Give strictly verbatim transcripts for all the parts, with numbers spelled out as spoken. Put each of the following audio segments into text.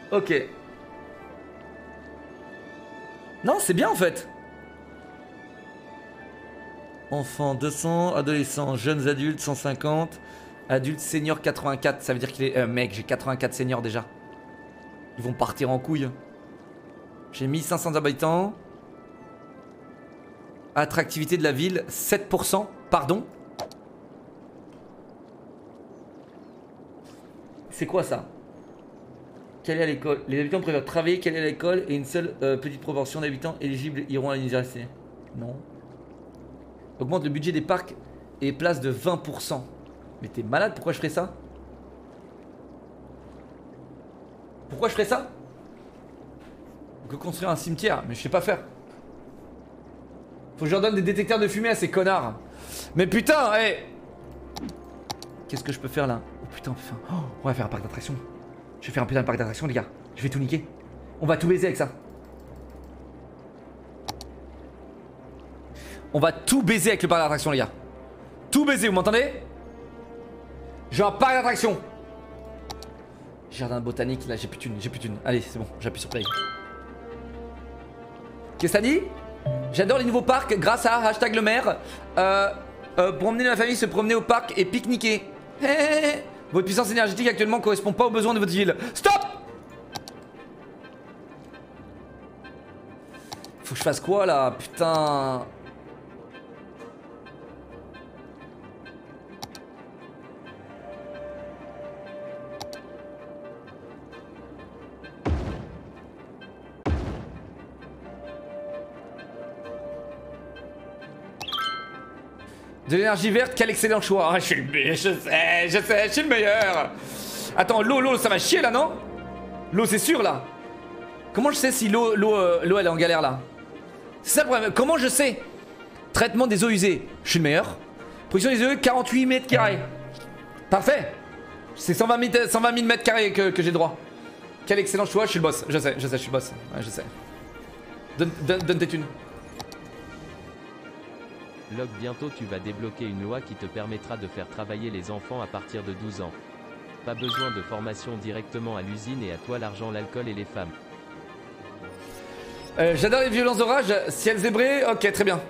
Ok. Non, c'est bien en fait. Enfants deux cents, adolescents, jeunes adultes cent cinquante, adultes seniors quatre-vingt-quatre. Ça veut dire qu'il est... Euh, mec, j'ai quatre-vingt-quatre seniors déjà. Ils vont partir en couille. J'ai mille cinq cents habitants. Attractivité de la ville, sept pour cent. Pardon. C'est quoi ça? Quelle est à l'école? Les habitants préfèrent travailler, quelle est à l'école? Et une seule euh, petite proportion d'habitants éligibles iront à l'université. Non. Augmente le budget des parcs et places de vingt pour cent. Mais t'es malade, pourquoi je ferais ça? Pourquoi je ferais ça? On peut construire un cimetière, mais je sais pas faire. Faut que je leur donne des détecteurs de fumée à ces connards. Mais putain, hé hey. Qu'est-ce que je peux faire là? Oh putain, putain. Oh, on va faire un parc d'attractions. Je vais faire un putain de parc d'attractions, les gars. Je vais tout niquer. On va tout baiser avec ça. On va tout baiser avec le parc d'attractions, les gars. Tout baiser, vous m'entendez? J'ai un parc d'attractions. Jardin botanique, là j'ai plus de thunes, j'ai plus de thunes. Allez, c'est bon, j'appuie sur play. Qu'est-ce que ça dit? J'adore les nouveaux parcs grâce à hashtag le maire. Euh, euh, pour emmener ma famille se promener au parc et pique-niquer. Votre puissance énergétique actuellement correspond pas aux besoins de votre ville. Stop! Faut que je fasse quoi là? Putain. De l'énergie verte, quel excellent choix. Je suis le meilleur, je sais, je sais, je suis le meilleur. Attends, l'eau, l'eau, ça va chier là, non? L'eau, c'est sûr là. Comment je sais si l'eau, l'eau, euh, l'eau, elle est en galère là? C'est ça le problème. Comment je sais? Traitement des eaux usées, je suis le meilleur. Production des eaux usées, quarante-huit mètres carrés. Parfait. C'est cent vingt mille mètres carrés que, que j'ai droit. Quel excellent choix, je suis le boss. Je sais, je sais, je suis le boss. Ouais, je sais. Donne, donne, donne tes thunes. Log, bientôt tu vas débloquer une loi qui te permettra de faire travailler les enfants à partir de douze ans. Pas besoin de formation directement à l'usine et à toi l'argent, l'alcool et les femmes. Euh, J'adore les violences d'orage, ciel zébré, ok très bien.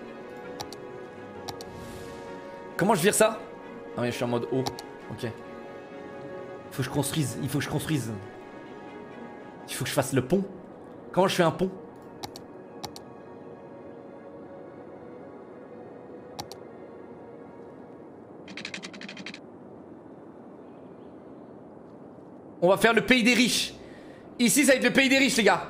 Comment je vire ça? Ah mais je suis en mode haut, ok. Il faut que je construise, il faut que je construise. Il faut que je fasse le pont. Comment je fais un pont? On va faire le pays des riches. Ici, ça va être le pays des riches, les gars.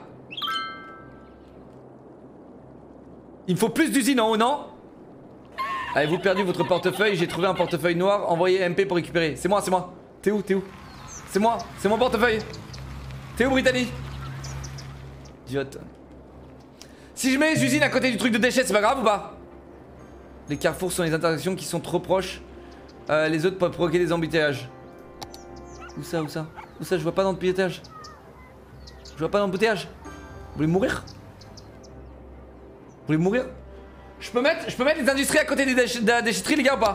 Il me faut plus d'usines en haut, non? Avez-vous perdu votre portefeuille? J'ai trouvé un portefeuille noir. Envoyez M P pour récupérer. C'est moi, c'est moi. T'es où? T'es où? C'est moi, c'est mon portefeuille. T'es où, Brittany? Idiote. Si je mets les usines à côté du truc de déchets, c'est pas grave ou pas? Les carrefours sont les intersections qui sont trop proches. Euh, les autres peuvent provoquer des embouteillages. Où ça, où ça? Où ça? Je vois pas dans le pilotage. Je vois pas dans le bouteillage. Vous voulez mourir? Vous voulez mourir? Je peux mettre, je peux mettre les industries à côté des déch de la déchetterie, les gars, ou pas?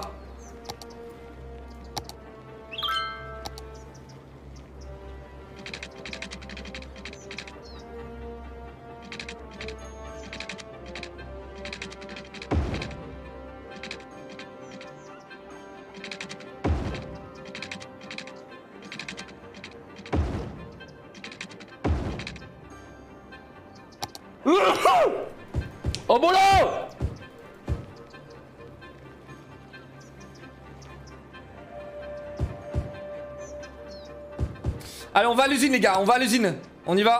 Au boulot! Allez, on va à l'usine, les gars, on va à l'usine. On y va.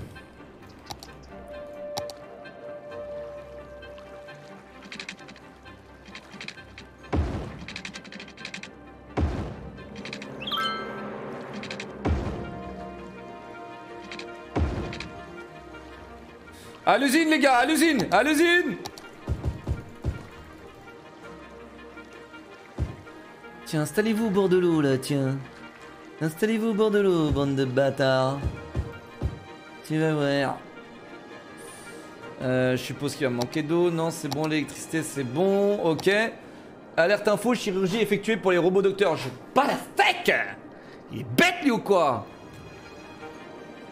À l'usine, les gars, à l'usine, à l'usine. Tiens, installez-vous au bord de l'eau, là, tiens. Installez-vous au bord de l'eau, bande de bâtards. Tu vas voir. Euh, je suppose qu'il va me manquer d'eau. Non, c'est bon, l'électricité, c'est bon. Ok. Alerte info, chirurgie effectuée pour les robots docteurs. Je pas la steak. Il est bête, lui, ou quoi?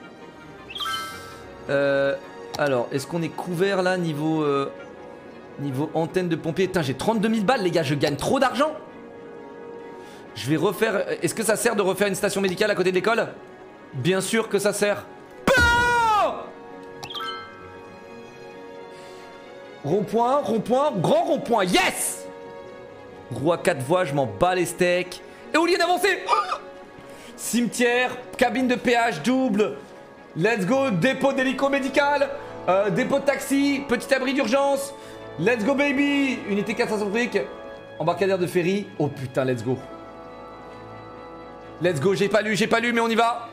Euh, alors, est-ce qu'on est couvert là niveau euh, niveau antenne de pompier? Putain, j'ai trente-deux mille balles, les gars, je gagne trop d'argent. Je vais refaire... Est-ce que ça sert de refaire une station médicale à côté de l'école? Bien sûr que ça sert. Rond-point, rond-point, grand rond-point, yes! Roue à quatre voies, je m'en bats les steaks. Éolienne avancée. Oh, cimetière, cabine de péage double. Let's go, dépôt d'hélico médical. euh, Dépôt de taxi, petit abri d'urgence. Let's go baby. Unité quatre cents briques. Embarcadère de ferry. Oh putain, let's go. Let's go, j'ai pas lu, j'ai pas lu, mais on y va.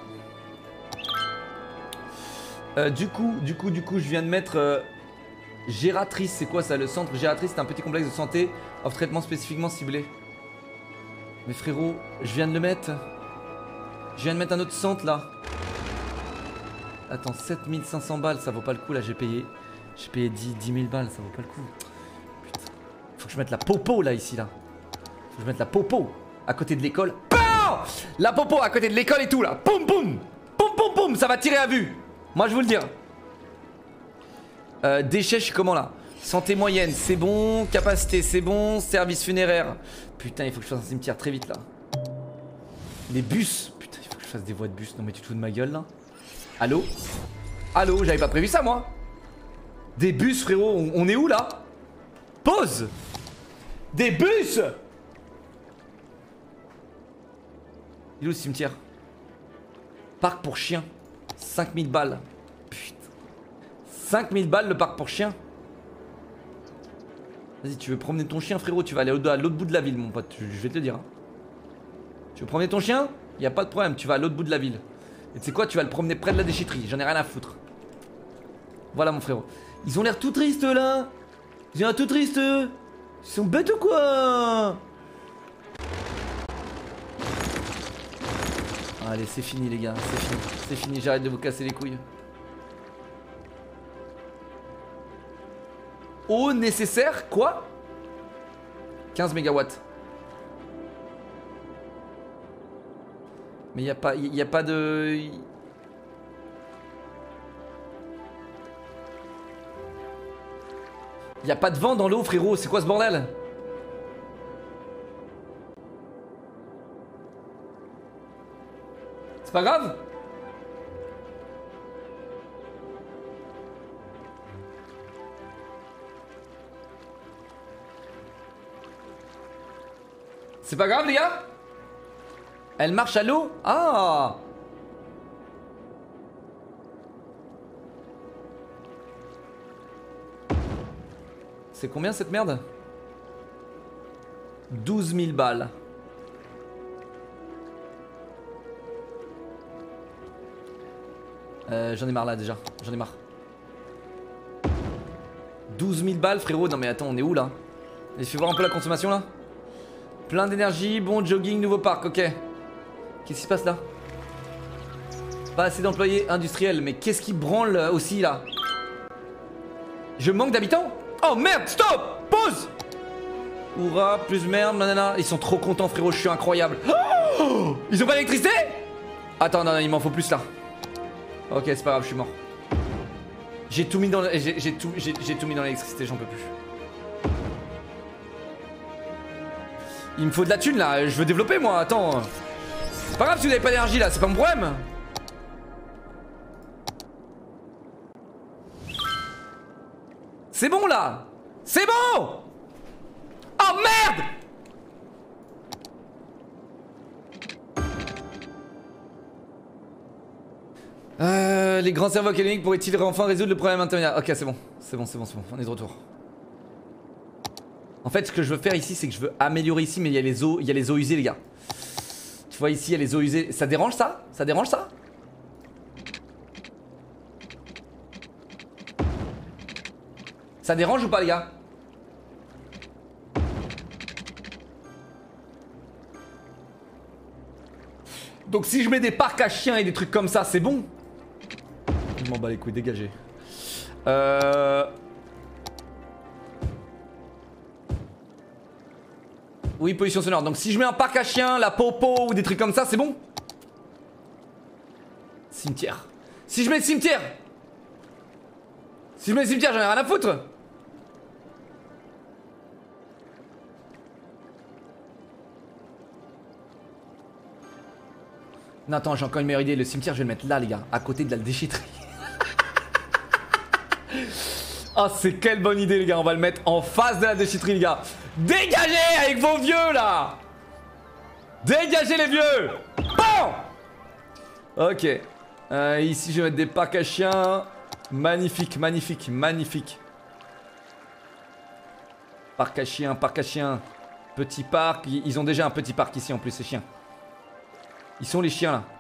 euh, Du coup, du coup, du coup, je viens de mettre... Euh, Gératrice, c'est quoi ça? Le centre Gératrice, c'est un petit complexe de santé offre traitement spécifiquement ciblé. Mais frérot, je viens de le mettre. Je viens de mettre un autre centre là. Attends, sept mille cinq cents balles, ça vaut pas le coup là, j'ai payé. J'ai payé dix mille balles, ça vaut pas le coup. Putain. Faut que je mette la popo là, ici là. Faut que je mette la popo à côté de l'école. La popo à côté de l'école et tout là. Poum poum. Poum poum poum, ça va tirer à vue. Moi je vous le dis. Euh, déchets, je suis comment là? Santé moyenne, c'est bon. Capacité, c'est bon. Service funéraire. Putain, il faut que je fasse un cimetière très vite là. Les bus. Putain, il faut que je fasse des voies de bus. Non mais tu te fous de ma gueule là? Allô? Allô, j'avais pas prévu ça moi. Des bus frérot, on, on est où là? Pause. Des bus. Il est où le cimetière? Parc pour chiens. cinq mille balles. Putain. cinq mille balles le parc pour chiens. Vas-y, tu veux promener ton chien frérot, tu vas aller à l'autre bout de la ville mon pote, je vais te le dire hein. Tu veux promener ton chien? Y a pas de problème, tu vas à l'autre bout de la ville. Et tu sais quoi, tu vas le promener près de la déchetterie, j'en ai rien à foutre. Voilà mon frérot. Ils ont l'air tout tristes là. Ils ont l'air tout tristes. Ils sont bêtes ou quoi? Allez, c'est fini les gars, c'est fini. C'est fini, j'arrête de vous casser les couilles. Eau nécessaire, quoi? quinze mégawatts. Mais il n'y a pas, il y a pas de... Il n'y a pas de vent dans l'eau frérot, c'est quoi ce bordel? C'est pas grave? C'est pas grave les gars? Elle marche à l'eau? Ah! C'est combien cette merde? douze mille balles. Euh, j'en ai marre là déjà, j'en ai marre. douze mille balles frérot, non mais attends, on est où là? Et fais voir un peu la consommation là. Plein d'énergie, bon jogging, nouveau parc, ok. Qu'est-ce qui se passe là? Pas assez d'employés industriels, mais qu'est-ce qui branle aussi là? Je manque d'habitants? Oh merde, stop! Pause! Hourra, plus merde, nanana. Ils sont trop contents frérot, je suis incroyable. Oh, ils ont pas d'électricité? Attends, non, non, il m'en faut plus là. Ok, c'est pas grave, je suis mort. J'ai tout mis dans j'ai tout, j'ai tout mis dans l'électricité, j'en peux plus. Il me faut de la thune là, je veux développer moi, attends. C'est pas grave si vous n'avez pas d'énergie là, c'est pas mon problème. C'est bon là. C'est bon. Oh merde. Euh, les grands cerveaux académiques pourraient-ils enfin résoudre le problème intérieur? Ok, c'est bon, c'est bon, c'est bon, c'est bon, on est de retour. En fait, ce que je veux faire ici, c'est que je veux améliorer ici, mais il y a les eaux, il y a les eaux usées, les gars. Tu vois ici, il y a les eaux usées. Ça dérange ça? Ça dérange ça? Ça dérange ou pas, les gars? Donc si je mets des parcs à chiens et des trucs comme ça, c'est bon? Je m'en bats les couilles, dégagez. Euh... Oui, pollution sonore. Donc si je mets un parc à chiens, la popo ou des trucs comme ça, c'est bon? Cimetière. Si je mets le cimetière, Si je mets le cimetière, j'en ai rien à foutre. Non, attends, j'ai encore une meilleure idée. Le cimetière, je vais le mettre là, les gars, à côté de la déchetterie. Oh, c'est quelle bonne idée, les gars. On va le mettre en face de la déchetterie, les gars. Dégagez avec vos vieux, là. Dégagez les vieux. Bon. Ok. Euh, ici, je vais mettre des parcs à chiens. Magnifique, magnifique, magnifique. Parc à chiens, parc à chiens. Petit parc. Ils ont déjà un petit parc ici, en plus, ces chiens. Ils sont les chiens, là.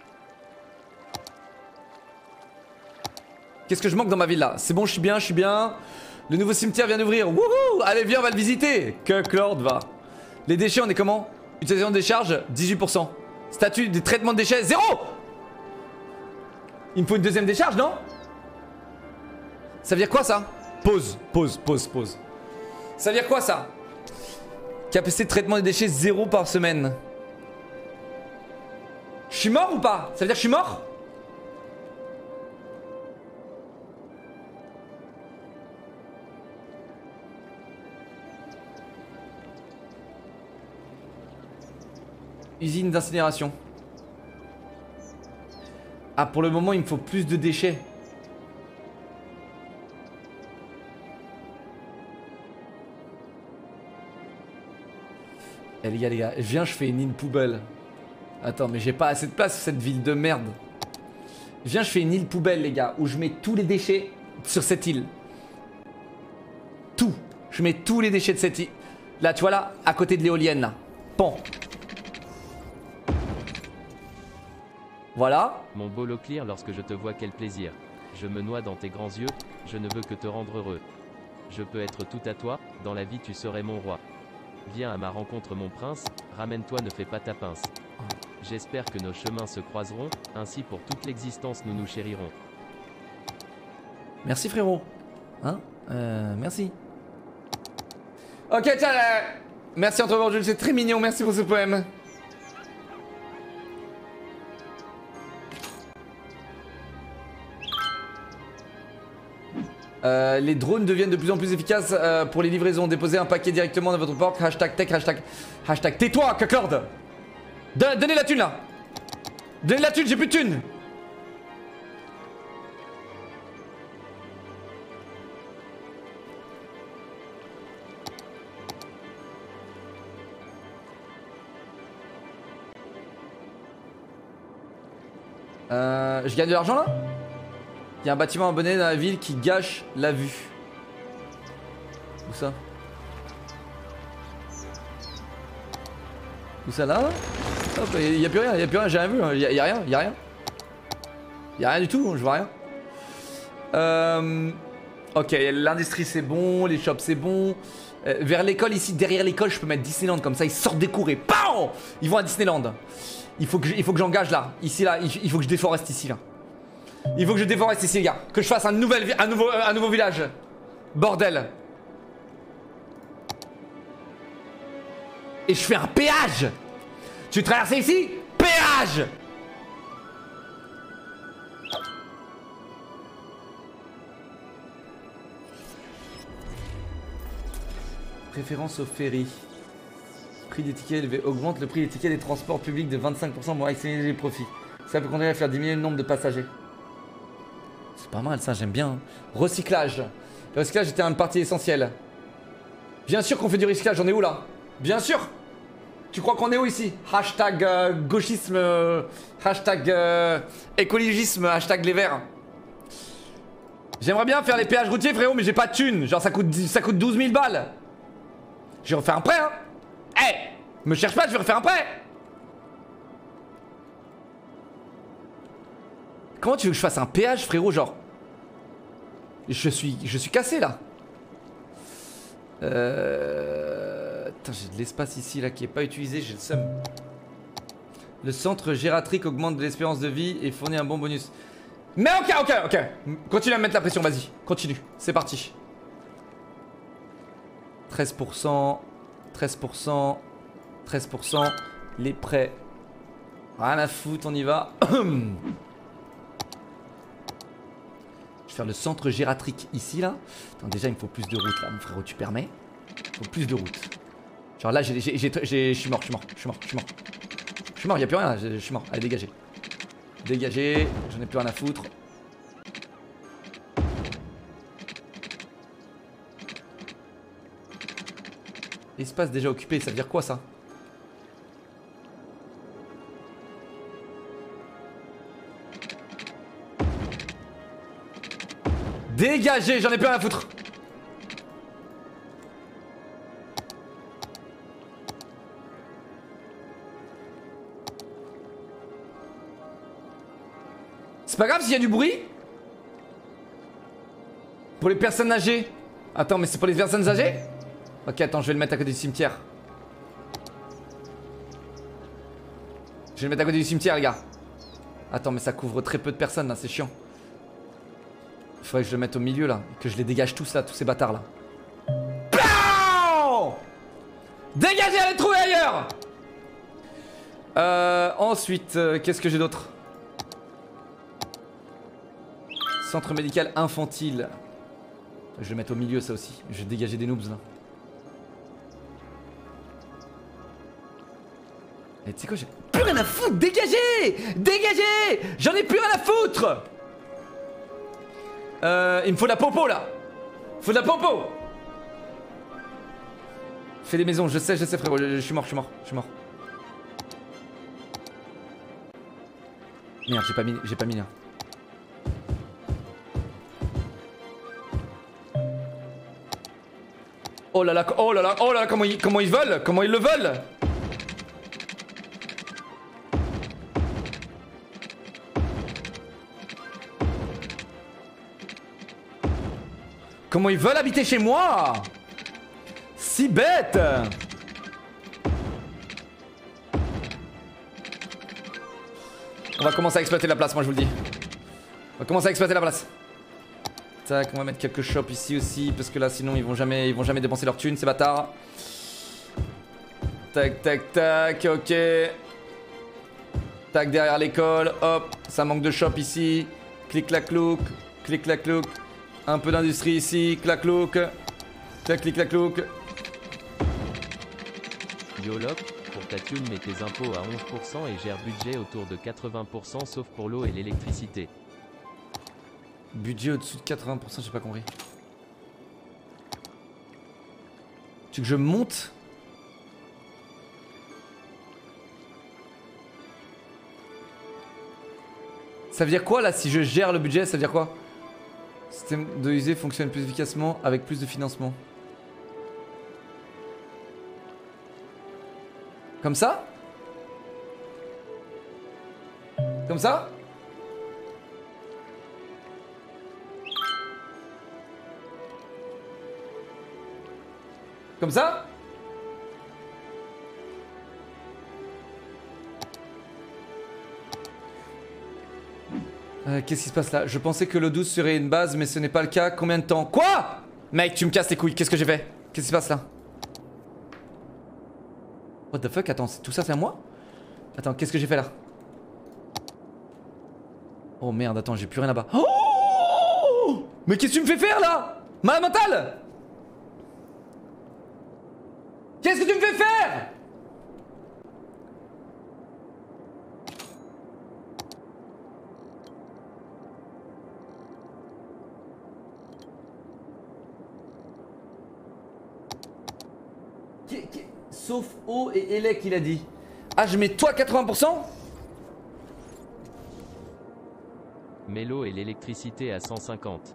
Qu'est-ce que je manque dans ma ville, là? C'est bon, je suis bien, je suis bien. Le nouveau cimetière vient d'ouvrir. Wouhou! Allez, viens, on va le visiter. Que Lord va. Les déchets, on est comment? Utilisation de décharge, dix-huit pour cent. Statut des traitements de déchets, zéro! Il me faut une deuxième décharge, non? Ça veut dire quoi, ça? Pause, pause, pause, pause. Ça veut dire quoi, ça? Capacité de traitement des déchets, zéro par semaine. Je suis mort ou pas? Ça veut dire que je suis mort? Usine d'incinération. Ah, pour le moment, il me faut plus de déchets. Eh les gars, les gars, viens, je fais une île poubelle. Attends, mais j'ai pas assez de place sur cette ville de merde. Viens, je fais une île poubelle, les gars, où je mets tous les déchets sur cette île. Tout. Je mets tous les déchets de cette île. Là, tu vois là, à côté de l'éolienne, là. Pan. Voilà. Mon beau Locklear, lorsque je te vois, quel plaisir. Je me noie dans tes grands yeux, je ne veux que te rendre heureux. Je peux être tout à toi, dans la vie tu serais mon roi. Viens à ma rencontre mon prince, ramène-toi, ne fais pas ta pince. J'espère que nos chemins se croiseront, ainsi pour toute l'existence nous nous chérirons. Merci frérot. Hein euh, merci. Ok, tiens, euh, merci Entrevoir Jules, c'est très mignon, merci pour ce poème. Euh, les drones deviennent de plus en plus efficaces euh, pour les livraisons. Déposez un paquet directement dans votre porte. Hashtag tech, hashtag. Hashtag tais-toi, Cacorde. Donnez la thune là. Donnez la thune, j'ai plus de thune. Euh, je gagne de l'argent là? Il y a un bâtiment abonné dans la ville qui gâche la vue. Où ça? Où ça là? Hop, il y a plus rien, il y a plus rien, j'ai rien vu, il y, y a rien, il y a rien. Il y a rien du tout, je vois rien. Euh... Ok, l'industrie c'est bon, les shops c'est bon. Euh, vers l'école ici, derrière l'école, je peux mettre Disneyland comme ça, ils sortent des cours et PAM! Ils vont à Disneyland. Il faut que je, il faut que j'engage là, ici là, il, il faut que je déforeste ici là. Il faut que je déforeste ici les gars. Que je fasse un, nouvel, un, nouveau, un nouveau village. Bordel. Et je fais un péage. Tu veux traverser ici? Péage. Préférence au ferry. Prix des tickets élevé. Augmente le prix des tickets des transports publics de vingt-cinq pour cent pour accélérer les profits. Ça peut conduire à faire diminuer le nombre de passagers. C'est pas mal ça, j'aime bien. Recyclage. Le recyclage était une partie essentielle. Bien sûr qu'on fait du recyclage, on est où là? Bien sûr. Tu crois qu'on est où ici? Hashtag euh, gauchisme, euh, hashtag euh, écologisme, hashtag les verts. J'aimerais bien faire les péages routiers frérot, mais j'ai pas de thunes. Genre ça coûte, ça coûte douze mille balles. Je vais refaire un prêt hein. Eh hey, me cherche pas, je vais refaire un prêt. Comment tu veux que je fasse un péage frérot, genre? Je suis, je suis cassé là. Euh... Attends, j'ai de l'espace ici là qui est pas utilisé, j'ai le seum. Le centre gériatrique augmente de l'espérance de vie et fournit un bon bonus. Mais ok, ok, ok. Continue à me mettre la pression, vas-y. Continue, c'est parti. treize pour cent, treize pour cent, treize pour cent. Les prêts. Rien à foutre, on y va. Je vais faire le centre gératrique ici là. Attends, déjà il me faut plus de route là, mon frérot, tu permets? Il faut plus de route. Genre là, j'ai, j'ai, j'ai, j'ai, je suis mort, je suis mort, je suis mort, je suis mort. Je suis mort, y'a plus rien là, je suis mort. Allez, dégagez. Dégagez, j'en ai plus rien à foutre. Espace déjà occupé, ça veut dire quoi ça? Dégagez, j'en ai plus rien à foutre. C'est pas grave s'il y a du bruit? Pour les personnes âgées. Attends, mais c'est pour les personnes âgées? Ok, attends, je vais le mettre à côté du cimetière. Je vais le mettre à côté du cimetière, les gars. Attends, mais ça couvre très peu de personnes là, c'est chiant. Il faudrait que je le mette au milieu là, que je les dégage tous là, tous ces bâtards là. Bam! Dégagez, allez trouver ailleurs. Euh, ensuite, euh, qu'est-ce que j'ai d'autre? Centre médical infantile. Je vais le mettre au milieu ça aussi. Je vais dégager des noobs là. Et tu sais quoi, j'ai plus rien à foutre. Dégagez! Dégagez! J'en ai plus rien à foutre. Euh, il me faut de la popo là. Il faut de la popo. Fais des maisons, je sais, je sais frérot, je, je suis mort, je suis mort, je suis mort. Merde, j'ai pas mis, j'ai pas mis là. Oh là là, oh là là, oh là là, comment ils, comment ils veulent, comment ils le veulent. Comment ils veulent habiter chez moi? Si bête. On va commencer à exploiter la place, moi je vous le dis. On va commencer à exploiter la place. Tac, on va mettre quelques shops ici aussi, parce que là sinon ils vont jamais, ils vont jamais dépenser leur thune, ces bâtards. Tac, tac, tac, ok. Tac, derrière l'école, hop, ça manque de shop ici. Clic, clac, clouc, clic, clac, clouc. Un peu d'industrie ici, clac, clouc. Clac, clic, clac, clouc. Yolop, pour ta thune mets tes impôts à onze pour cent et gère budget autour de quatre-vingts pour cent sauf pour l'eau et l'électricité. Budget au-dessus de quatre-vingts pour cent, j'ai pas compris. Tu veux que je monte? Ça veut dire quoi là si je gère le budget? Ça veut dire quoi? Système de user fonctionne plus efficacement avec plus de financement. Comme ça? Comme ça? Comme ça? Euh, Qu'est-ce qui se passe là? Je pensais que le douze serait une base, mais ce n'est pas le cas. Combien de temps? Quoi? Mec, tu me casses les couilles. Qu'est-ce que j'ai fait? Qu'est-ce qui se passe là? What the fuck? Attends, tout ça c'est à moi? Attends, qu'est-ce que j'ai fait là? Oh merde, attends, j'ai plus rien là-bas. Oh! Mais qu'est-ce que tu me fais faire là? Malade mental! Qu'est-ce que tu me fais faire? Sauf eau et élec, il a dit. Ah, je mets toi quatre-vingts pour cent? Mets l'eau et l'électricité à cent cinquante.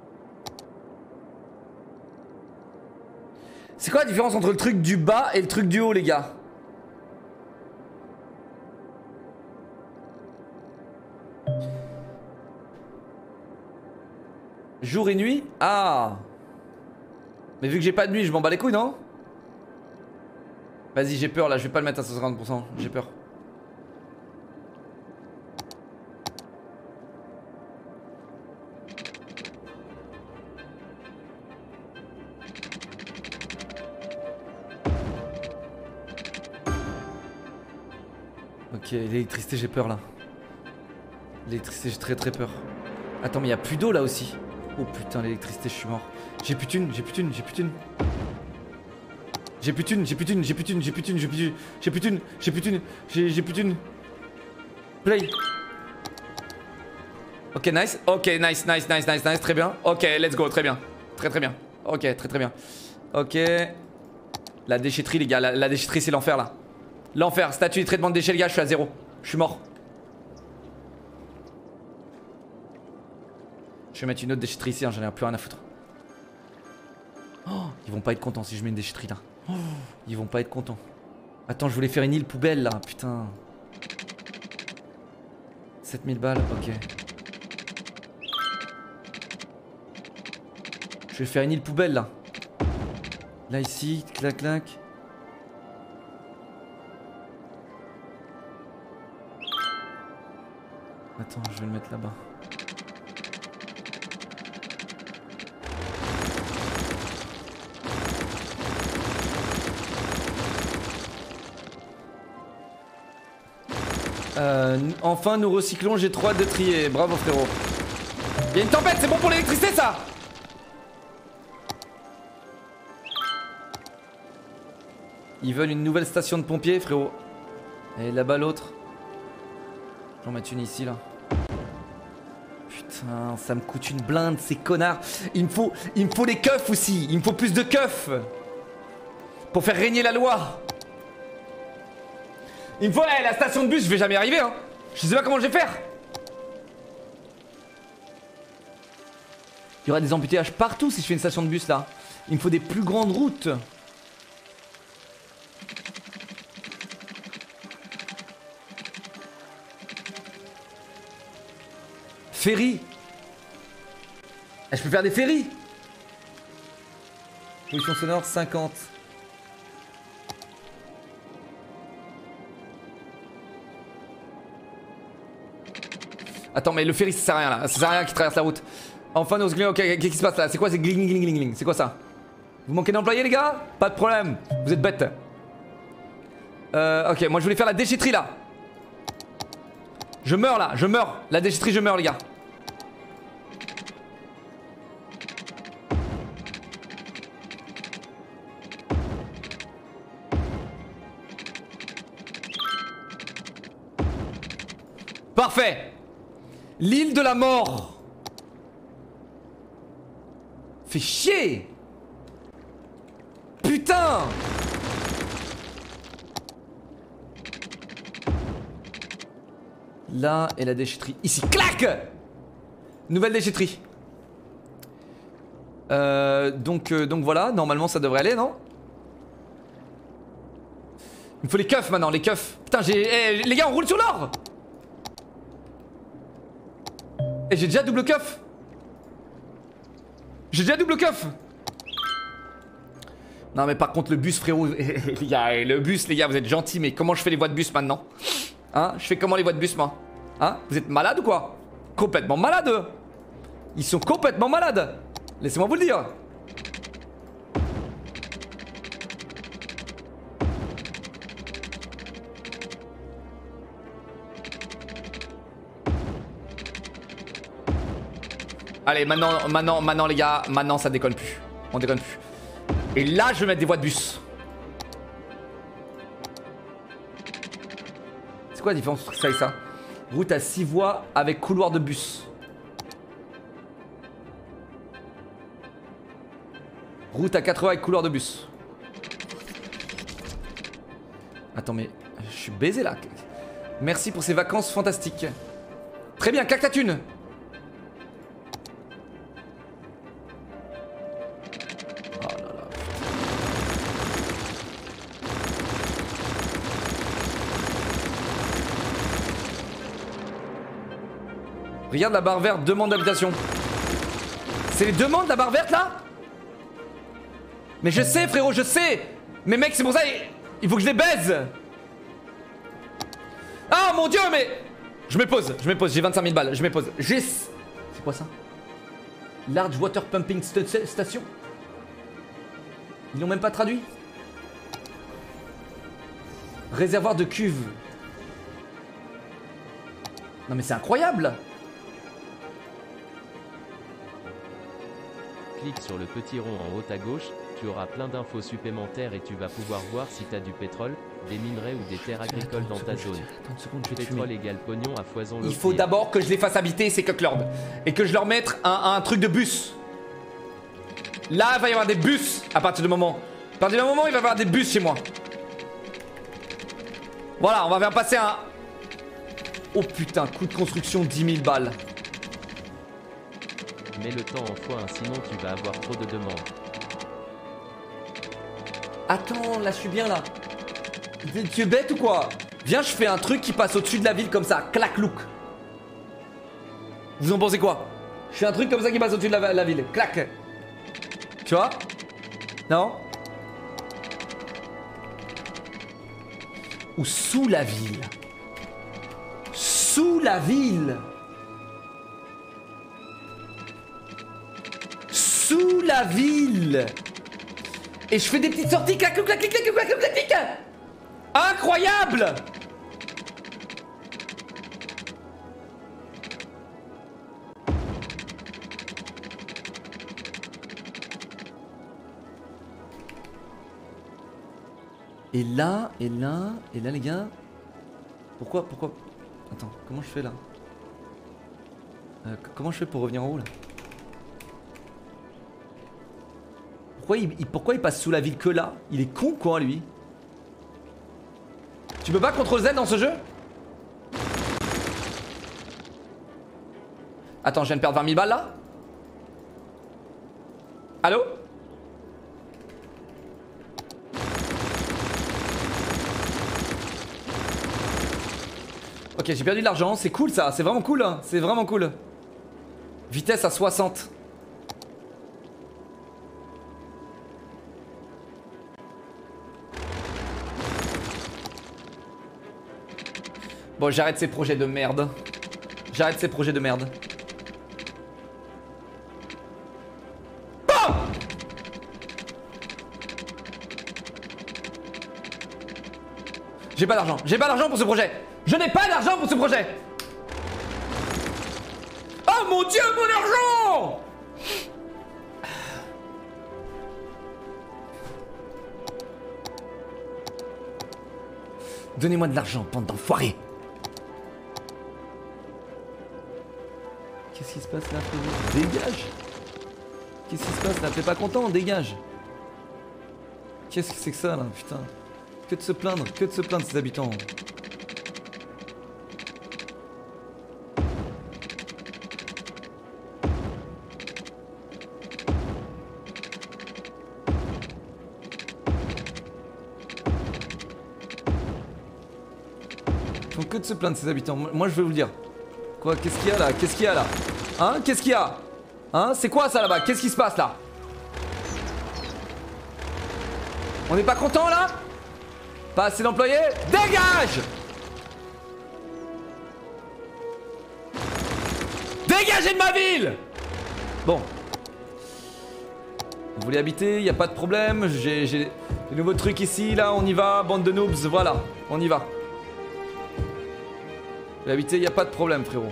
C'est quoi la différence entre le truc du bas et le truc du haut, les gars? Jour et nuit? Ah! Mais vu que j'ai pas de nuit, je m'en bats les couilles, non? Vas-y, j'ai peur là, je vais pas le mettre à cent cinquante pour cent, j'ai peur. Ok, l'électricité, j'ai peur là. L'électricité, j'ai très très peur. Attends, mais il y a plus d'eau là aussi. Oh putain, l'électricité, je suis mort. J'ai plus de thunes, j'ai plus de thunes, j'ai plus de thunes. J'ai plus de thunes, j'ai plus de thunes, j'ai plus de thunes, j'ai plus de thunes, j'ai plus de thunes, j'ai plus de thunes, j'ai plus de thunes, j'ai plus de thunes. Play. Ok, nice. Ok, nice, nice, nice, nice, nice, très bien. Ok, let's go, très bien. Très très bien. Ok, très très bien. Ok. La déchetterie, les gars, la, la déchetterie, c'est l'enfer là. L'enfer, statut de traitement de déchets, les gars, je suis à zéro. Je suis mort. Je vais mettre une autre déchetterie ici, hein, j'en ai plus rien à foutre. Oh, ils vont pas être contents si je mets une déchetterie là. Oh, ils vont pas être contents. Attends, je voulais faire une île poubelle là, putain. sept mille balles, ok. Je vais faire une île poubelle là. Là ici, clac clac. Attends, je vais le mettre là-bas. Euh, enfin nous recyclons, j'ai trop hâte de trier. Bravo frérot. Il y a une tempête, c'est bon pour l'électricité ça. Ils veulent une nouvelle station de pompiers frérot. Et là-bas l'autre. J'en mets une ici là. Putain, ça me coûte une blinde ces connards. Il me faut, il me faut les keufs aussi. Il me faut plus de keufs. Pour faire régner la loi. Il me faut hey, la station de bus, je vais jamais y arriver hein. Je sais pas comment je vais faire. Il y aura des embouteillages partout si je fais une station de bus là. Il me faut des plus grandes routes. Ferry. Je peux faire des ferries. Pollution sonore cinquante. Attends, mais le ferry ça sert à rien là, ça sert à rien qui traverse la route. Enfin, nos clients, ok, qu'est-ce qui se passe là? C'est quoi ces gling gling gling gling? C'est quoi ça? Vous manquez d'employés les gars? Pas de problème, vous êtes bêtes. Euh, ok, moi je voulais faire la déchetterie là. Je meurs là, je meurs. La déchetterie, je meurs les gars. Parfait. L'île de la mort. Fait chier. Putain. Là est la déchetterie. Ici. Clac. Nouvelle déchetterie. Euh, donc, euh, donc voilà. Normalement ça devrait aller, non? Il me faut les keufs maintenant, les keufs. Putain, j'ai... Eh, les gars, on roule sur l'or. Et j'ai déjà double keuf. J'ai déjà double keuf. Non mais par contre le bus frérot. Les gars, le bus les gars, vous êtes gentils. Mais comment je fais les voies de bus maintenant? Hein? Je fais comment les voies de bus moi? Hein? Vous êtes malade ou quoi? Complètement malade. Ils sont complètement malades. Laissez-moi vous le dire. Allez, maintenant, maintenant, maintenant les gars, maintenant ça déconne plus. On déconne plus. Et là, je vais mettre des voies de bus. C'est quoi la différence entre ça et ça? Route à six voies avec couloir de bus. Route à quatre voies avec couloir de bus. Attends, mais je suis baisé là. Merci pour ces vacances fantastiques. Très bien, claque ta thune. Regarde la barre verte, demande d'habitation. C'est les demandes la barre verte là? Mais je sais frérot, je sais. Mais mec, c'est pour ça, il faut que je les baise. Ah mon dieu, mais... Je me pose, je me pose, j'ai vingt-cinq mille balles, je me pose. J'ai... C'est quoi ça? Large Water Pumping st Station. Ils l'ont même pas traduit. Réservoir de cuve. Non mais c'est incroyable. clique sur le petit rond en haut à gauche, tu auras plein d'infos supplémentaires et tu vas pouvoir voir si t'as du pétrole, des minerais ou des terres agricoles dans ta zone. Pétrole égale pognon à foison. Il faut d'abord que je les fasse habiter ces Cucklords et que je leur mette un, un truc de bus. Là, il va y avoir des bus à partir du moment. À partir du moment, il va y avoir des bus chez moi. Voilà, on va faire passer un... Oh putain, coût de construction dix mille balles. Mets le temps en fois un, sinon tu vas avoir trop de demandes. Attends, là je suis bien là. Tu es bête ou quoi? Viens, je fais un truc qui passe au-dessus de la ville comme ça. Clac look. Vous en pensez quoi? Je fais un truc comme ça qui passe au-dessus de la, la ville. Clac. Tu vois? Non? Ou sous la ville. Sous la ville. Sous la ville. Et je fais des petites sorties. Clac, clac, clac, clac, clac, clac, clac, clac. Incroyable. Et là, et là, et là les gars. Pourquoi, pourquoi? Attends, comment je fais là? euh, Comment je fais pour revenir en haut là? Pourquoi il, il, pourquoi il passe sous la ville que là? Il est con quoi lui? Tu peux pas contrôle Z dans ce jeu? Attends, je viens de perdre vingt mille balles là? Allô? Ok, j'ai perdu de l'argent, c'est cool ça, c'est vraiment cool, hein. C'est vraiment cool. Vitesse à soixante. Bon, j'arrête ces projets de merde. J'arrête ces projets de merde. Oh! J'ai pas d'argent, j'ai pas d'argent pour ce projet. Je n'ai pas d'argent pour ce projet. Oh mon Dieu, mon argent! Donnez-moi de l'argent, bande d'enfoirés. Qu'est-ce qui se passe là, frérot? Dégage. Qu'est-ce qui se passe là? T'es pas content? Dégage. Qu'est-ce que c'est que ça là? Putain. Que de se plaindre, que de se plaindre ces habitants. Ils font que de se plaindre ces habitants. Moi je vais vous le dire. Quoi? Qu'est-ce qu'il y a là? Qu'est-ce qu'il y a là? Hein? Qu'est-ce qu'il y a? Hein? C'est quoi ça là-bas? Qu'est-ce qui se passe là? On n'est pas content là? Pas assez d'employés? Dégage! Dégagez de ma ville! Bon. Vous voulez habiter? Y a pas de problème. J'ai des nouveaux trucs ici, là, on y va. Bande de noobs, voilà. On y va. Vous voulez habiter? Y a pas de problème, frérot.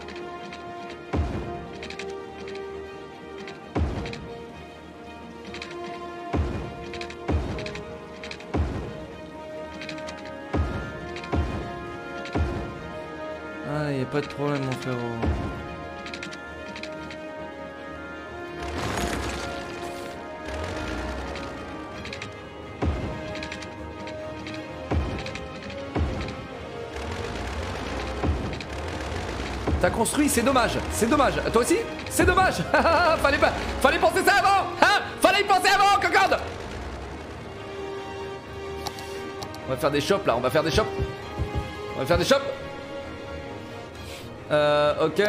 Ah, y a pas de problème, mon frérot. T'as construit, c'est dommage, c'est dommage. Toi aussi? C'est dommage. fallait, pas, fallait penser ça avant. Hein? Fallait y penser avant, Concorde. On va faire des shops là, on va faire des shops. On va faire des shops. Euh, ok.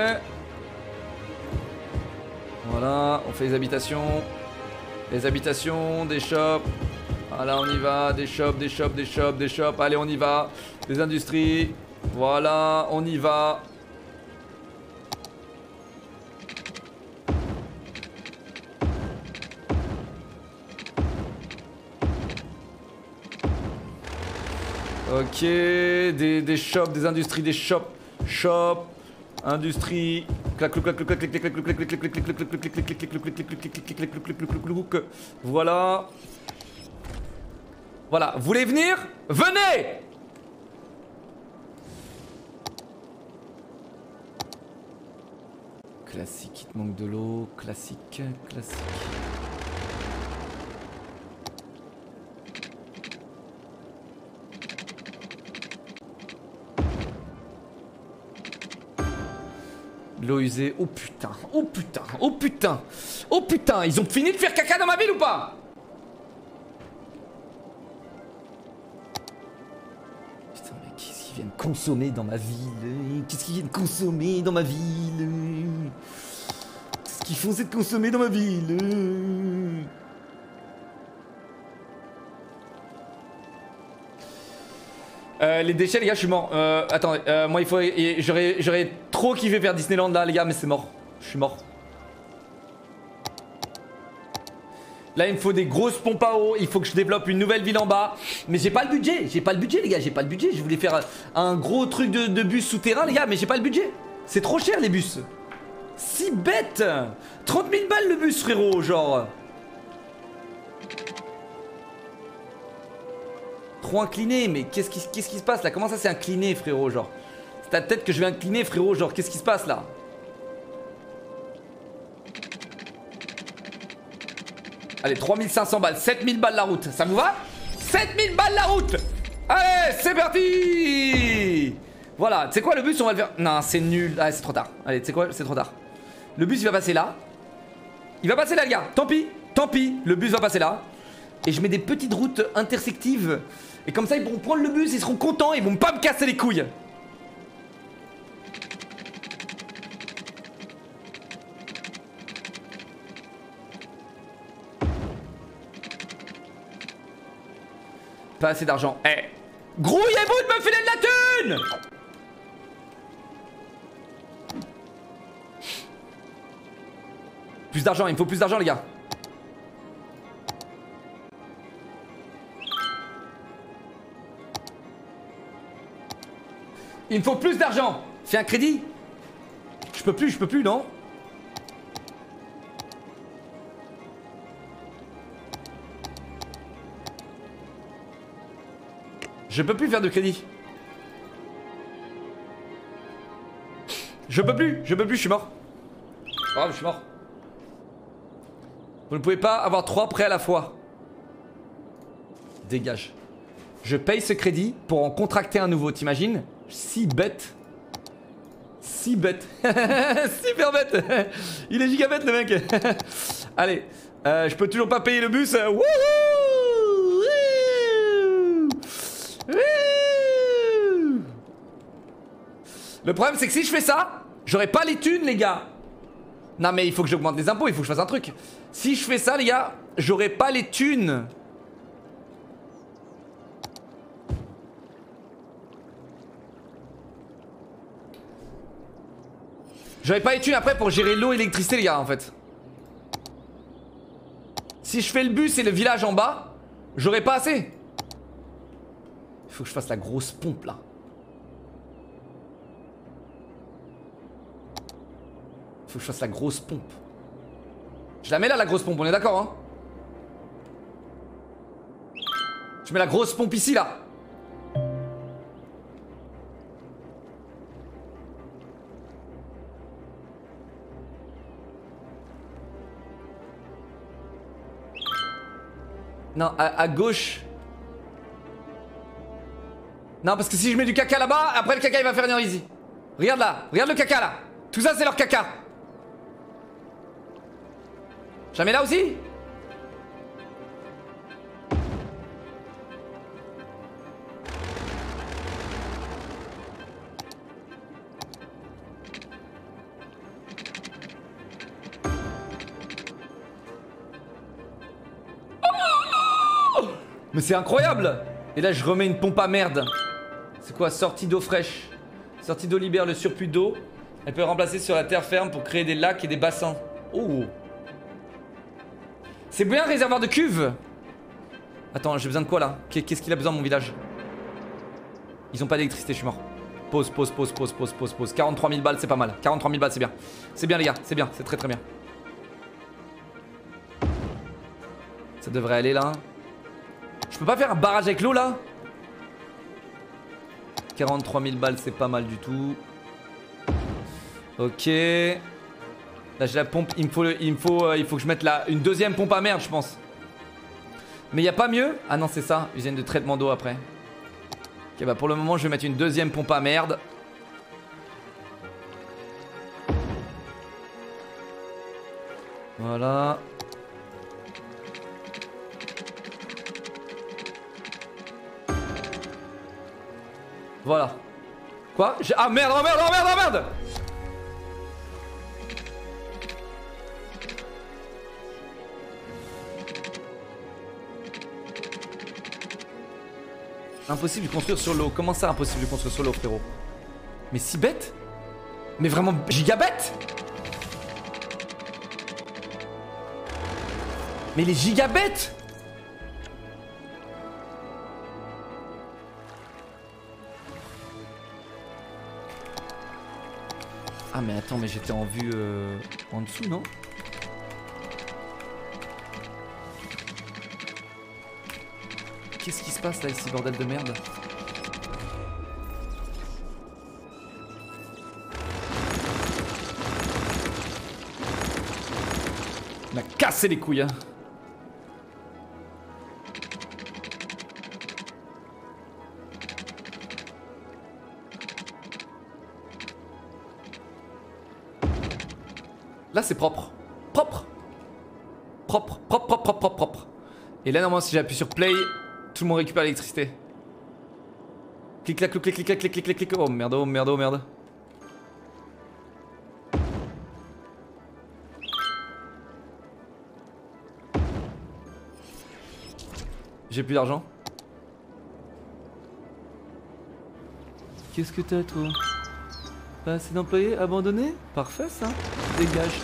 Voilà, on fait les habitations. Les habitations, des shops. Voilà, on y va. Des shops, des shops, des shops, des shops. Allez, on y va. Des industries. Voilà, on y va. Ok, des, des shops, des industries, des shops. Shop. Industrie. Voilà. Voilà. Vous voulez venir? Venez! Classique, il te manque de l'eau. Classique, classique. L'eau usée. Oh putain, oh putain, oh putain, oh putain. Ils ont fini de faire caca dans ma ville ou pas? Putain, mais qu'est-ce qu'ils viennent consommer dans ma ville? Qu'est-ce qu'ils viennent consommer dans ma ville? Ce qu'ils font, c'est de consommer dans ma ville. Euh, les déchets, les gars, je suis mort. Euh, attendez, euh, moi il faut. J'aurais j'aurais trop kiffé faire Disneyland là, les gars, mais c'est mort. Je suis mort. Là, il me faut des grosses pompes à eau. Il faut que je développe une nouvelle ville en bas. Mais j'ai pas le budget. J'ai pas le budget, les gars. J'ai pas le budget. Je voulais faire un gros truc de, de bus souterrain, les gars, mais j'ai pas le budget. C'est trop cher, les bus. Si bête. trente mille balles le bus, frérot, genre. Trop incliné, mais qu'est-ce qui, qu'est-ce qui se passe là? Comment ça c'est incliné, frérot, genre? C'est ta tête que je vais incliner, frérot, genre, qu'est-ce qui se passe là? Allez, trois mille cinq cents balles, sept mille balles la route, ça vous va? sept mille balles la route! Allez, c'est parti! Voilà, tu sais quoi, le bus, on va le faire... Non, c'est nul, ah, c'est trop tard. Allez, tu sais quoi, c'est trop tard. Le bus, il va passer là. Il va passer là, les gars, tant pis, tant pis, le bus va passer là. Et je mets des petites routes intersectives. Et comme ça, ils pourront prendre le bus, ils seront contents, ils vont pas me casser les couilles. Pas assez d'argent. Eh, grouillez-vous de me filer de la thune! Plus d'argent, il me faut plus d'argent, les gars. Il me faut plus d'argent. Fais un crédit. Je peux plus, je peux plus, non? Je peux plus faire de crédit. Je peux plus, je peux plus, je suis mort. Oh, je suis mort. Vous ne pouvez pas avoir trois prêts à la fois. Dégage. Je paye ce crédit pour en contracter un nouveau, t'imagines? Si bête. Si bête. Super bête. Il est giga bête le mec. Allez, euh, je peux toujours pas payer le bus. Wouhou! Le problème c'est que si je fais ça, j'aurai pas les thunes, les gars. Non mais il faut que j'augmente les impôts, il faut que je fasse un truc. Si je fais ça, les gars, j'aurai pas les thunes. J'aurais pas les thunes après pour gérer l'eau et l'électricité, les gars, en fait. Si je fais le bus et le village en bas, j'aurais pas assez. Il faut que je fasse la grosse pompe, là. Il faut que je fasse la grosse pompe. Je la mets là, la grosse pompe, on est d'accord, hein? Je mets la grosse pompe ici, là. Non, à, à gauche. Non, parce que si je mets du caca là-bas, après le caca il va faire une easy. Regarde là, regarde le caca là. Tout ça c'est leur caca. Jamais là aussi? Mais c'est incroyable! Et là je remets une pompe à merde. C'est quoi? Sortie d'eau fraîche. Sortie d'eau libère le surplus d'eau. Elle peut remplacer sur la terre ferme pour créer des lacs et des bassins. Oh! C'est bien un réservoir de cuve. Attends, j'ai besoin de quoi là? Qu'est-ce qu'il a besoin mon village? Ils ont pas d'électricité, je suis mort. Pause, pause, pause, pause, pause, pause, pause. quarante-trois mille balles, c'est pas mal. quarante-trois mille balles, c'est bien. C'est bien, les gars, c'est bien, c'est très très bien. Ça devrait aller là. Je peux pas faire un barrage avec l'eau là? quarante-trois mille balles, c'est pas mal du tout. Ok. Là j'ai la pompe, il me faut, il me faut, euh, il faut que je mette la, une deuxième pompe à merde, je pense. Mais y a pas mieux? Ah non, c'est ça, usine de traitement d'eau après. Ok, bah pour le moment je vais mettre une deuxième pompe à merde. Voilà. Voilà. Quoi? Ah merde, oh merde, oh merde, oh merde! Impossible de construire sur l'eau. Comment ça impossible de construire sur l'eau, frérot? Mais si bête? Mais vraiment giga bête? Mais les giga bêtes! Ah mais attends, mais j'étais en vue euh, en dessous, non? Qu'est-ce qui se passe là ici, bordel de merde? On a cassé les couilles, hein. Là c'est propre. Propre. Propre, propre, propre, propre, propre, propre. Et là normalement si j'appuie sur play, tout le monde récupère l'électricité. Clic, clac, clic, clic, clic, clic, clic, clic, clic. Oh merde, oh merde, oh merde. J'ai plus d'argent. Qu'est-ce que t'as toi? Pas assez d'employés abandonnés? Parfait ça. Dégage.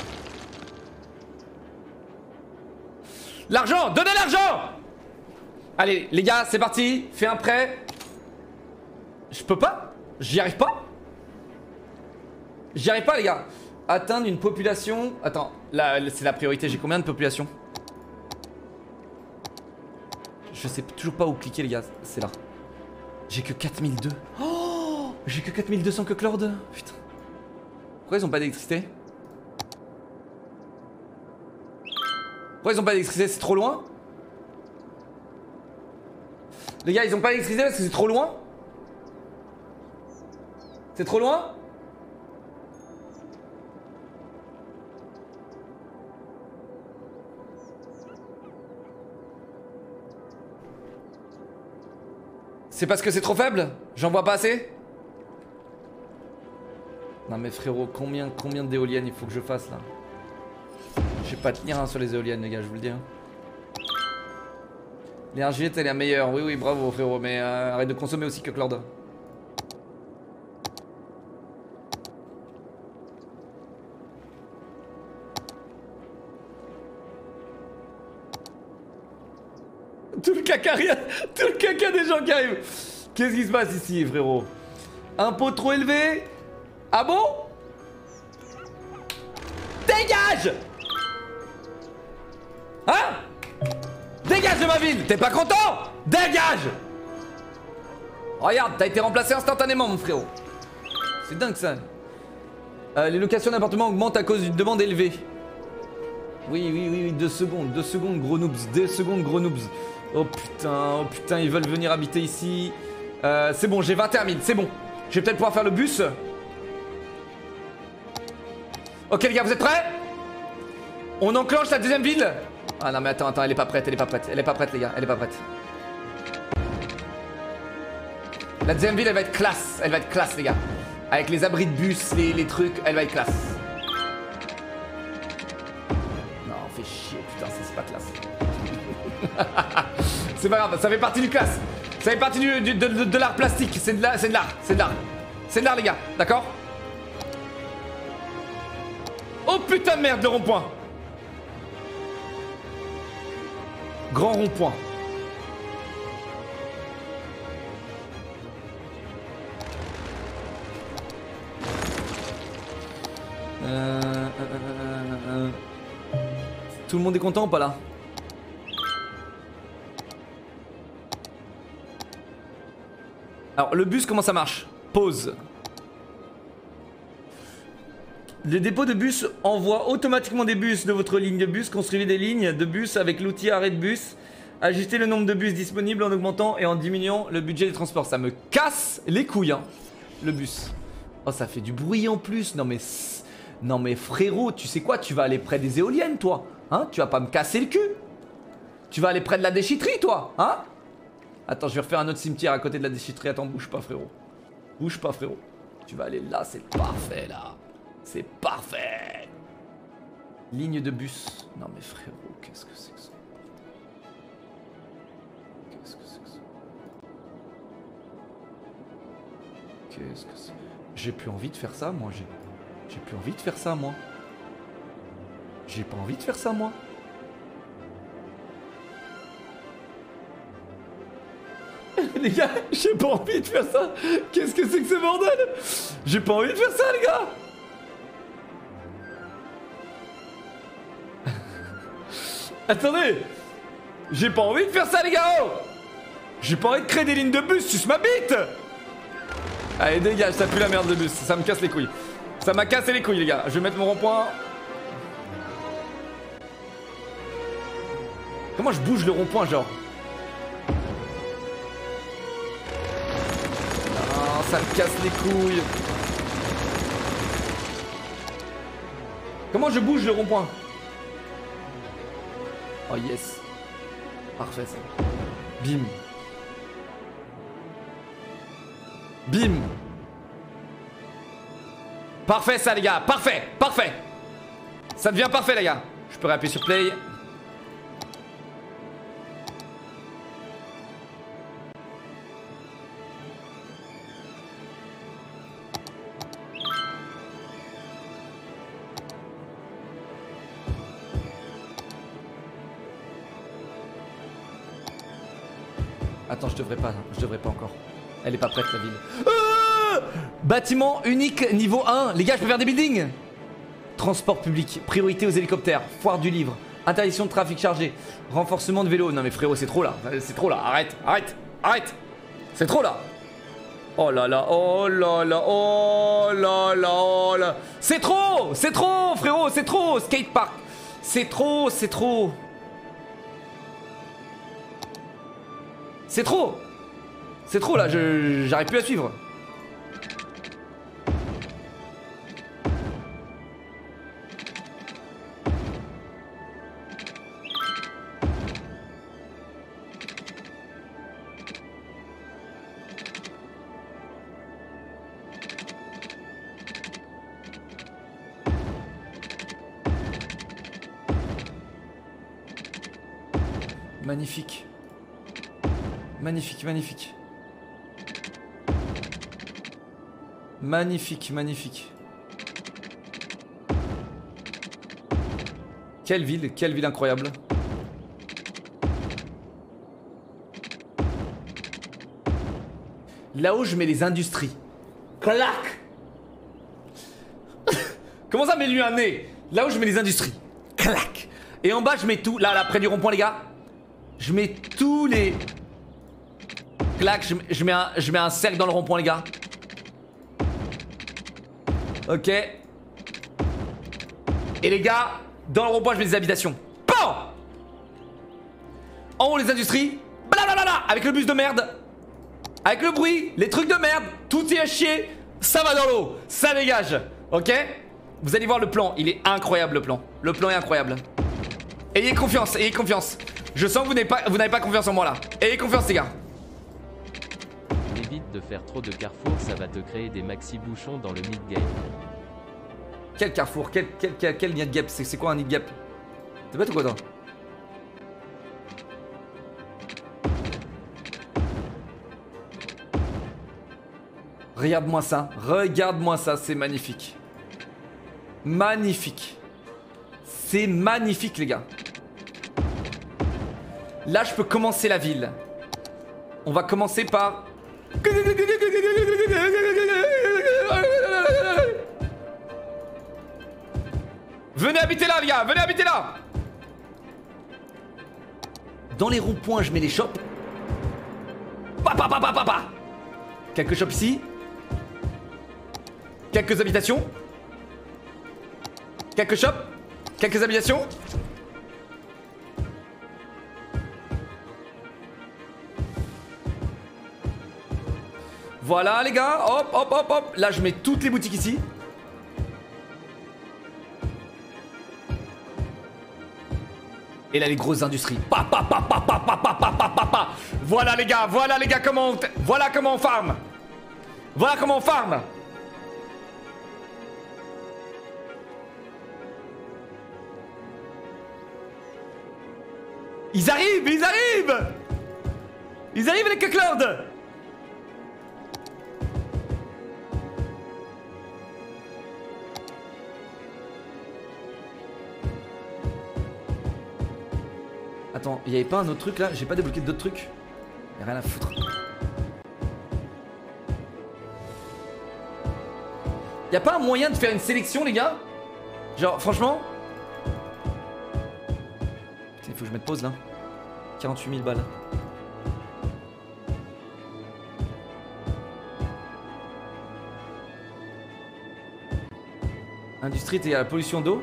L'argent! Donnez l'argent! Allez les gars, c'est parti. Fais un prêt. Je peux pas? J'y arrive pas? J'y arrive pas les gars. Atteindre une population. Attends, là c'est la priorité. J'ai combien de population? Je sais toujours pas où cliquer les gars. C'est là. J'ai que quatre mille deux. Oh, j'ai que quatre mille deux cents que Clord. Putain. Pourquoi ils ont pas d'électricité? Pourquoi ils ont pas d'électricité? C'est trop loin? Les gars, ils ont pas d'électricité parce que c'est trop loin? C'est trop loin? C'est parce que c'est trop faible? J'en vois pas assez? Non mais frérot, combien, combien d'éoliennes il faut que je fasse là? Je vais pas tenir hein, sur les éoliennes les gars, je vous le dis. Hein. L'énergie est la meilleure, oui oui bravo frérot, mais euh, arrête de consommer aussi que Clord. Tout le caca, rien, tout le caca des gens qui arrivent. Qu'est-ce qui se passe ici frérot? Impôt trop élevé? Ah bon? Dégage! Hein? Dégage de ma ville! T'es pas content? Dégage! Regarde, t'as été remplacé instantanément mon frérot. C'est dingue ça. Euh, les locations d'appartements augmentent à cause d'une demande élevée. Oui, oui, oui, oui, deux secondes, deux secondes gros noobs, deux secondes gros noobs. Oh putain, oh putain, ils veulent venir habiter ici. Euh, c'est bon, j'ai vingt et un mille, c'est bon. Je vais peut-être pouvoir faire le bus. Ok les gars, vous êtes prêts? On enclenche la deuxième ville. Ah non mais attends, attends, elle est pas prête, elle est pas prête, elle est pas prête les gars, elle est pas prête. La deuxième ville elle va être classe, elle va être classe les gars. Avec les abris de bus, les, les trucs, elle va être classe. Non, fait chier, putain, ça c'est pas classe. C'est pas grave, ça fait partie du classe. Ça fait partie du, du, de, de, de l'art plastique, c'est de l'art, c'est de l'art, c'est de l'art. C'est de l'art les gars, d'accord? Oh putain de merde, le rond-point. Grand rond-point. Euh, euh, euh, euh, Tout le monde est content ou pas là? Alors le bus, comment ça marche? Pause. Le dépôt de bus envoie automatiquement des bus de votre ligne de bus. Construisez des lignes de bus avec l'outil arrêt de bus. Ajustez le nombre de bus disponibles en augmentant et en diminuant le budget des transports. Ça me casse les couilles, hein, le bus. Oh, ça fait du bruit en plus. Non mais, non mais frérot, tu sais quoi? Tu vas aller près des éoliennes, toi. Hein? Tu vas pas me casser le cul. Tu vas aller près de la déchetterie, toi. Hein? Attends, je vais refaire un autre cimetière à côté de la déchetterie. Attends, bouge pas, frérot. Bouge pas, frérot. Tu vas aller là, c'est parfait, là. C'est parfait. Ligne de bus. Non mais frérot, qu'est-ce que c'est que ça? Qu'est-ce que c'est que ça? Qu'est-ce que c'est? J'ai plus envie de faire ça, moi. J'ai j'ai plus envie de faire ça, moi. J'ai pas envie de faire ça, moi. Les gars, j'ai pas envie de faire ça. Qu'est-ce que c'est que ce bordel? J'ai pas envie de faire ça, les gars. Attendez, j'ai pas envie de faire ça, les gars. Oh, j'ai pas envie de créer des lignes de bus, suce ma bite. Allez, dégage, ça pue la merde de bus, ça me casse les couilles. Ça m'a cassé les couilles, les gars. Je vais mettre mon rond-point. Comment je bouge le rond-point, genre? Non, ça me casse les couilles. Comment je bouge le rond-point? Oh yes. Parfait ça. Bim. Bim. Parfait ça les gars. Parfait. Parfait. Ça devient parfait les gars. Je peux appuyer sur play. Attends, je devrais pas, je devrais pas encore. Elle est pas prête la ville. Euh Bâtiment unique niveau un. Les gars, je peux faire des buildings. Transport public, priorité aux hélicoptères, foire du livre, interdiction de trafic chargé, renforcement de vélo. Non mais frérot, c'est trop là, c'est trop là. Arrête, arrête, arrête. C'est trop là. Oh là là, oh là là, oh là là, oh là. C'est trop, c'est trop frérot, c'est trop. Skatepark, c'est trop, c'est trop. C'est trop. C'est trop là, je j'arrive plus à suivre. Magnifique. Magnifique, magnifique. Magnifique, magnifique. Quelle ville, quelle ville incroyable. Là-haut, je mets les industries. Clac. Comment ça, mets lui un nez? Là-haut, je mets les industries. Clac. Et en bas, je mets tout. Là, là, près du rond-point, les gars. Je mets tous les... Clac, je, je, mets un, je mets un cercle dans le rond-point, les gars. Ok. Et les gars, dans le rond-point, je mets des habitations. Bon. En haut, les industries. Blablabla. Avec le bus de merde. Avec le bruit, les trucs de merde. Tout y est à chier. Ça va dans l'eau. Ça dégage. Ok. Vous allez voir le plan. Il est incroyable, le plan. Le plan est incroyable. Ayez confiance, ayez confiance. Je sens que vous n'avez pas, vous n'avez pas confiance en moi là. Ayez confiance, les gars. Évite de faire trop de carrefours, ça va te créer des maxi bouchons dans le mid-game. Quel carrefour? Quel, quel, quel, quel nid de gap? C'est quoi un nid de gap? T'es bête ou quoi, toi? Regarde-moi ça. Regarde-moi ça. C'est magnifique. Magnifique. C'est magnifique, les gars. Là, je peux commencer la ville. On va commencer par... habiter là les gars, venez habiter là. Dans les ronds-points je mets les shops. Papa papa papa. Quelques shops ici. Quelques habitations. Quelques shops. Quelques habitations. Voilà les gars, hop hop hop hop. Là je mets toutes les boutiques ici. Et là les grosses industries. Pa, pa, pa, pa, pa, pa, pa, pa, pa, pa, pa. Voilà les gars, voilà les gars comment on... Voilà comment on farm. Voilà comment on farm. Ils arrivent, ils arrivent. Ils arrivent les cucklords. Attends, il y avait pas un autre truc là? J'ai pas débloqué d'autres trucs? Y'a rien à foutre. Y'a pas un moyen de faire une sélection les gars? Genre franchement? Putain, il faut que je mette pause là. quarante-huit mille balles. Industrie, t'es à la pollution d'eau.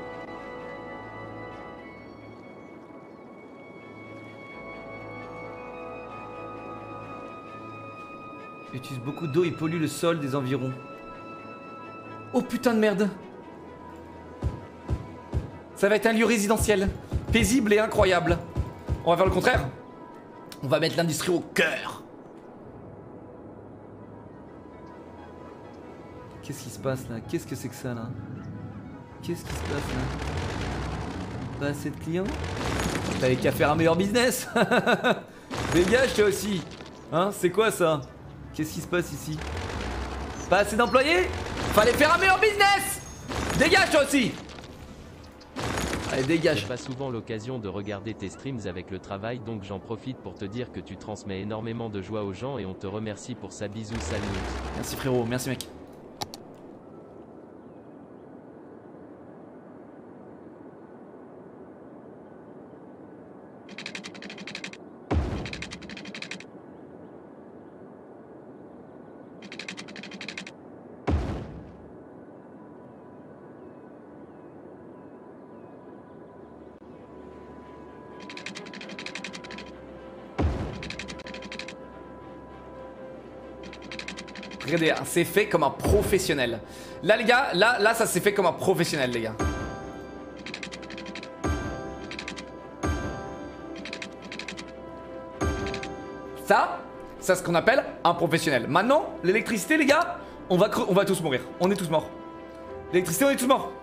Utilise beaucoup d'eau et pollue le sol des environs. Oh putain de merde. Ça va être un lieu résidentiel. Paisible et incroyable. On va faire le contraire. On va mettre l'industrie au cœur. Qu'est-ce qui se passe là? Qu'est-ce que c'est que ça là? Qu'est-ce qui se passe là? Pas assez de clients? T'avais qu'à faire un meilleur business. Dégage toi aussi. Hein, c'est quoi ça? Qu'est-ce qui se passe ici? Pas assez d'employés? Fallait faire un meilleur business! Dégage toi aussi! Allez, dégage. J'ai pas souvent l'occasion de regarder tes streams avec le travail, donc j'en profite pour te dire que tu transmets énormément de joie aux gens et on te remercie pour ça. Bisous, salut. Merci frérot, merci mec. Regardez, c'est fait comme un professionnel. Là les gars, là, là ça s'est fait comme un professionnel les gars. Ça, c'est ce qu'on appelle un professionnel. Maintenant, l'électricité les gars, on va, on va tous mourir. On est tous morts. L'électricité, on est tous morts.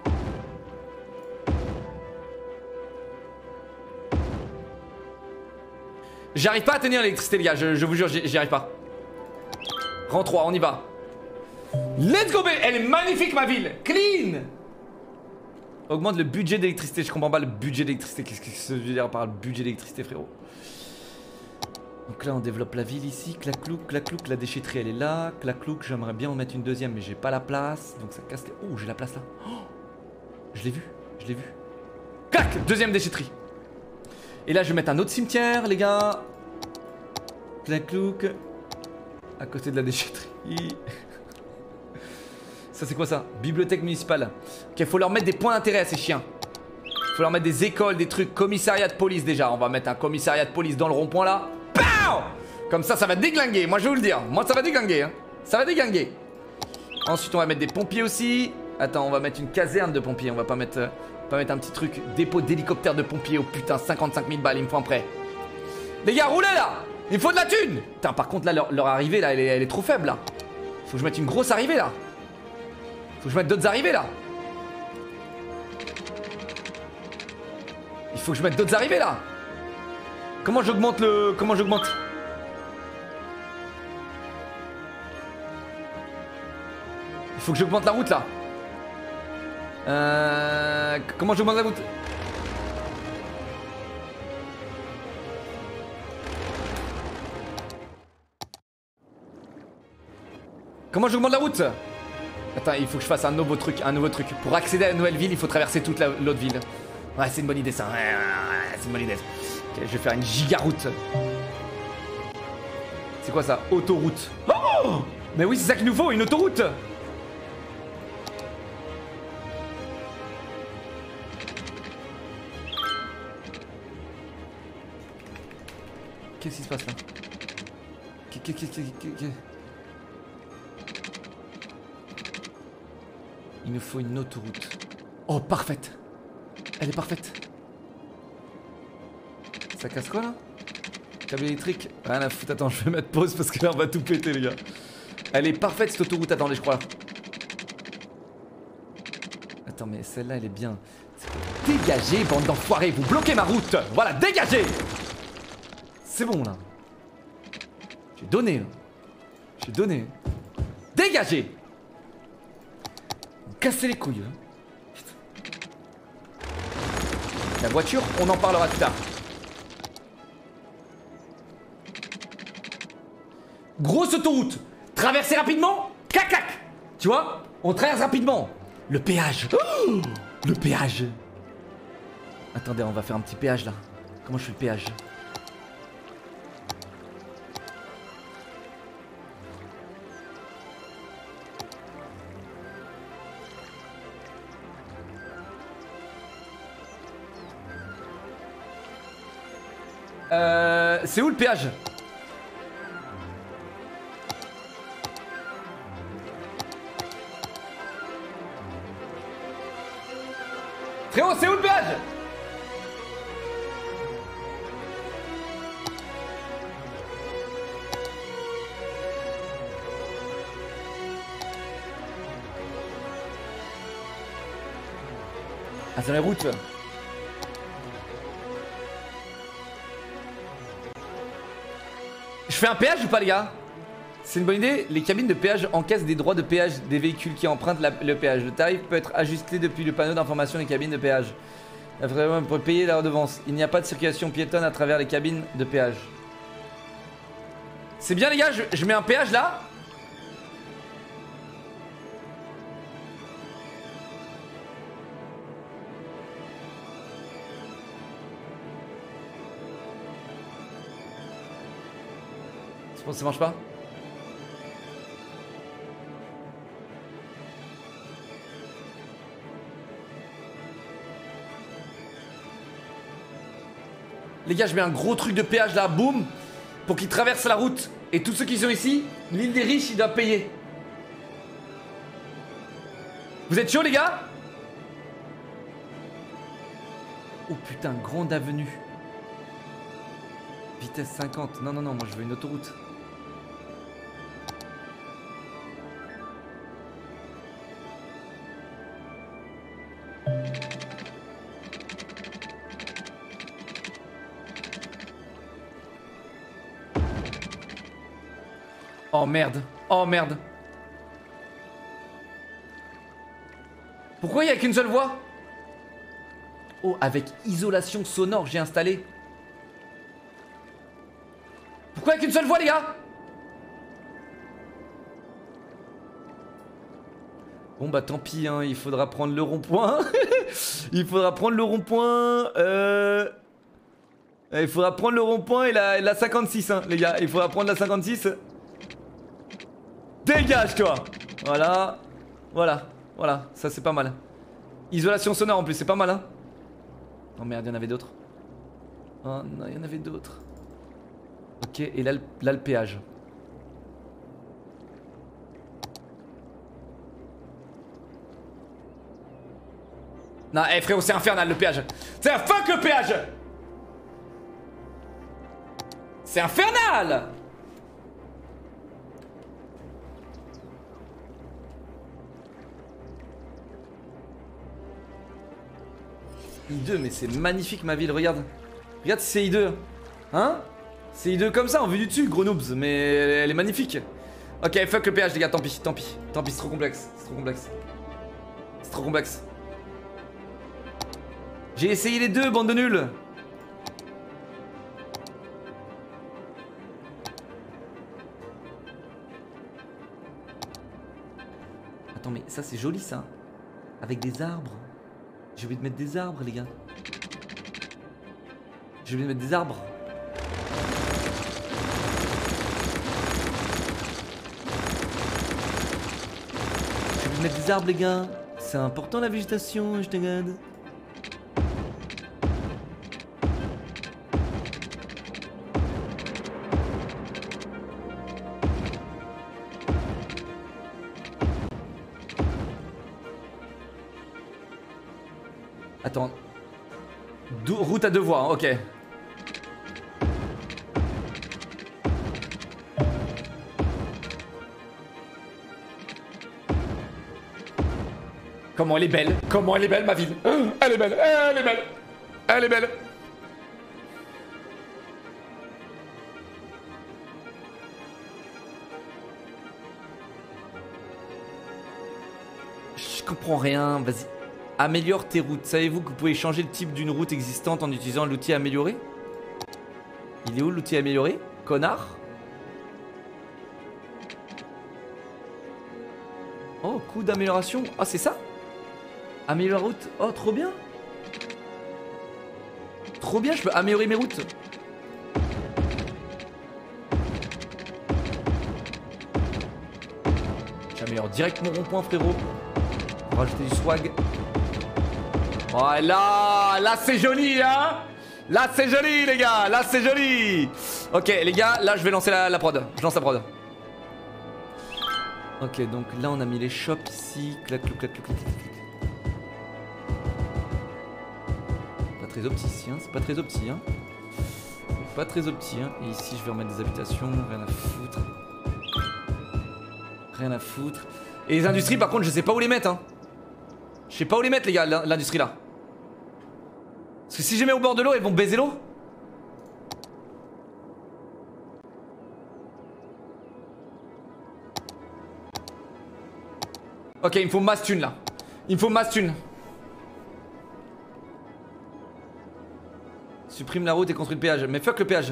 J'arrive pas à tenir l'électricité les gars, je, je vous jure, j'y arrive pas. Rang trois, on y va. Let's go, elle est magnifique ma ville. Clean. Augmente le budget d'électricité. Je comprends pas le budget d'électricité. Qu'est-ce que ça veut dire par le budget d'électricité frérot? Donc là on développe la ville ici. Claclouc, claclouc, la déchetterie elle est là. Claclouc, j'aimerais bien en mettre une deuxième mais j'ai pas la place. Donc ça casse les... Oh j'ai la place là. Oh, je l'ai vu, je l'ai vu. Clac, deuxième déchetterie. Et là je vais mettre un autre cimetière les gars. Claclouc. À côté de la déchetterie. Ça c'est quoi ça? Bibliothèque municipale. Ok, faut leur mettre des points d'intérêt à ces chiens. Faut leur mettre des écoles, des trucs. Commissariat de police déjà. On va mettre un commissariat de police dans le rond-point là. Pow! Comme ça, ça va déglinguer. Moi je vais vous le dire. Moi ça va déglinguer. Hein. Ça va déglinguer. Ensuite on va mettre des pompiers aussi. Attends, on va mettre une caserne de pompiers. On va pas mettre, euh, pas mettre un petit truc. Dépôt d'hélicoptère de pompiers. Oh putain, cinquante-cinq mille balles. Il me faut un prêt. Les gars, roulez là! Il faut de la thune! Putain, par contre, là, leur, leur arrivée, là, elle est, elle est trop faible, là. Faut que je mette une grosse arrivée, là. Faut que je mette d'autres arrivées, là. Il faut que je mette d'autres arrivées, là. Comment j'augmente le... Comment j'augmente? Il faut que j'augmente la route, là. Euh... Comment j'augmente la route? Comment j'augmente la route? Attends, il faut que je fasse un nouveau truc, un nouveau truc. Pour accéder à la nouvelle ville, il faut traverser toute l'autre ville. Ouais, c'est une bonne idée ça. Ouais, ouais, ouais, c'est une bonne idée. Ok, je vais faire une giga route. C'est quoi ça? Autoroute. Oh! Mais oui, c'est ça qu'il nous faut, une autoroute. Qu'est-ce qui se passe là? Qu'est-ce que... Il nous faut une autoroute. Oh, parfaite. Elle est parfaite. Ça casse quoi là? Câble électrique. Rien à foutre. Attends, je vais mettre pause parce que là on va tout péter les gars. Elle est parfaite cette autoroute. Attendez, je crois. Attends, mais celle-là elle est bien. Dégagez, bande d'enfoirés. Vous bloquez ma route. Voilà, dégagez. C'est bon là. J'ai donné. J'ai donné. Dégagez. Casser les couilles. Putain. La voiture, on en parlera plus tard. Grosse autoroute. Traverser rapidement. Clac clac. Tu vois? On traverse rapidement. Le péage. Oh, le péage. Attendez, on va faire un petit péage là. Comment je fais le péage? Euh, c'est où le péage? Frérot, c'est où le péage? Ah, c'est la route. Je fais un péage ou pas les gars? C'est une bonne idée. Les cabines de péage encaissent des droits de péage des véhicules qui empruntent la, le péage. Le tarif peut être ajusté depuis le panneau d'information des cabines de péage. Vraiment pour payer la redevance. Il n'y a pas de circulation piétonne à travers les cabines de péage. C'est bien les gars, je, je mets un péage là. Je pense que ça marche pas. Les gars, je mets un gros truc de péage là, boum, pour qu'ils traversent la route. Et tous ceux qui sont ici, l'île des riches, ils doivent payer. Vous êtes chaud les gars? Oh putain, grande avenue. Vitesse cinquante. Non, non, non, moi je veux une autoroute. Oh merde, oh merde. Pourquoi il n'y a qu'une seule voie? Oh, avec isolation sonore j'ai installé. Pourquoi il n'y a qu'une seule voie les gars? Bon bah tant pis hein, il faudra prendre le rond-point. Il faudra prendre le rond-point. Euh... Il faudra prendre le rond-point et la, la cinquante-six hein, les gars. Il faudra prendre la cinquante-six. Dégage toi. Voilà. Voilà. Voilà. Ça c'est pas mal. Isolation sonore en plus c'est pas mal hein. Oh merde il y en avait d'autres. Oh non il y en avait d'autres. Ok et là, là le péage. Non eh hey, frérot c'est infernal le péage. C'est un fuck le péage. C'est infernal. I deux, mais c'est magnifique ma ville, regarde. Regarde c'est I deux. Hein? C'est I deux comme ça, en vue du dessus, gros noobs, mais elle, elle est magnifique. Ok, fuck le péage les gars, tant pis, tant pis. Tant pis, c'est trop complexe, c'est trop complexe. C'est trop complexe. J'ai essayé les deux, bande de nuls. Attends, mais ça c'est joli ça. Avec des arbres. J'ai oublié de mettre des arbres, les gars. J'ai oublié de mettre des arbres. J'ai oublié de mettre des arbres, les gars. C'est important la végétation, je te regarde. Attends. Dou route à deux voies, hein, ok. Comment elle est belle. Comment elle est belle, ma ville. Elle est belle, elle est belle. Elle est belle. Je comprends rien, vas-y. Améliore tes routes. Savez-vous que vous pouvez changer le type d'une route existante en utilisant l'outil amélioré? Il est où l'outil amélioré? Connard. Oh, coup d'amélioration. Ah, c'est ça? Améliorer la route. Oh, trop bien. Trop bien, je peux améliorer mes routes. J'améliore direct mon rond-point, frérot. On va rajouter du swag. Voilà, là c'est joli, hein. Là c'est joli, les gars, là c'est joli. Ok, les gars, là je vais lancer la, la prod. Je lance la prod. Ok, donc là on a mis les shops ici. Clac, clac, clac, clac, clac, clac. Pas très opti ici, hein. C'est pas très opti, hein. Pas très opti, hein. Et ici je vais remettre des habitations. Rien à foutre. Rien à foutre. Et les industries, par contre, je sais pas où les mettre, hein. Je sais pas où les mettre, les gars, l'industrie là. Parce que si je les mets au bord de l'eau, elles vont baiser l'eau. Ok, il me faut masse thune là. Il me faut masse thune. Supprime la route et construis le péage. Mais fuck le péage.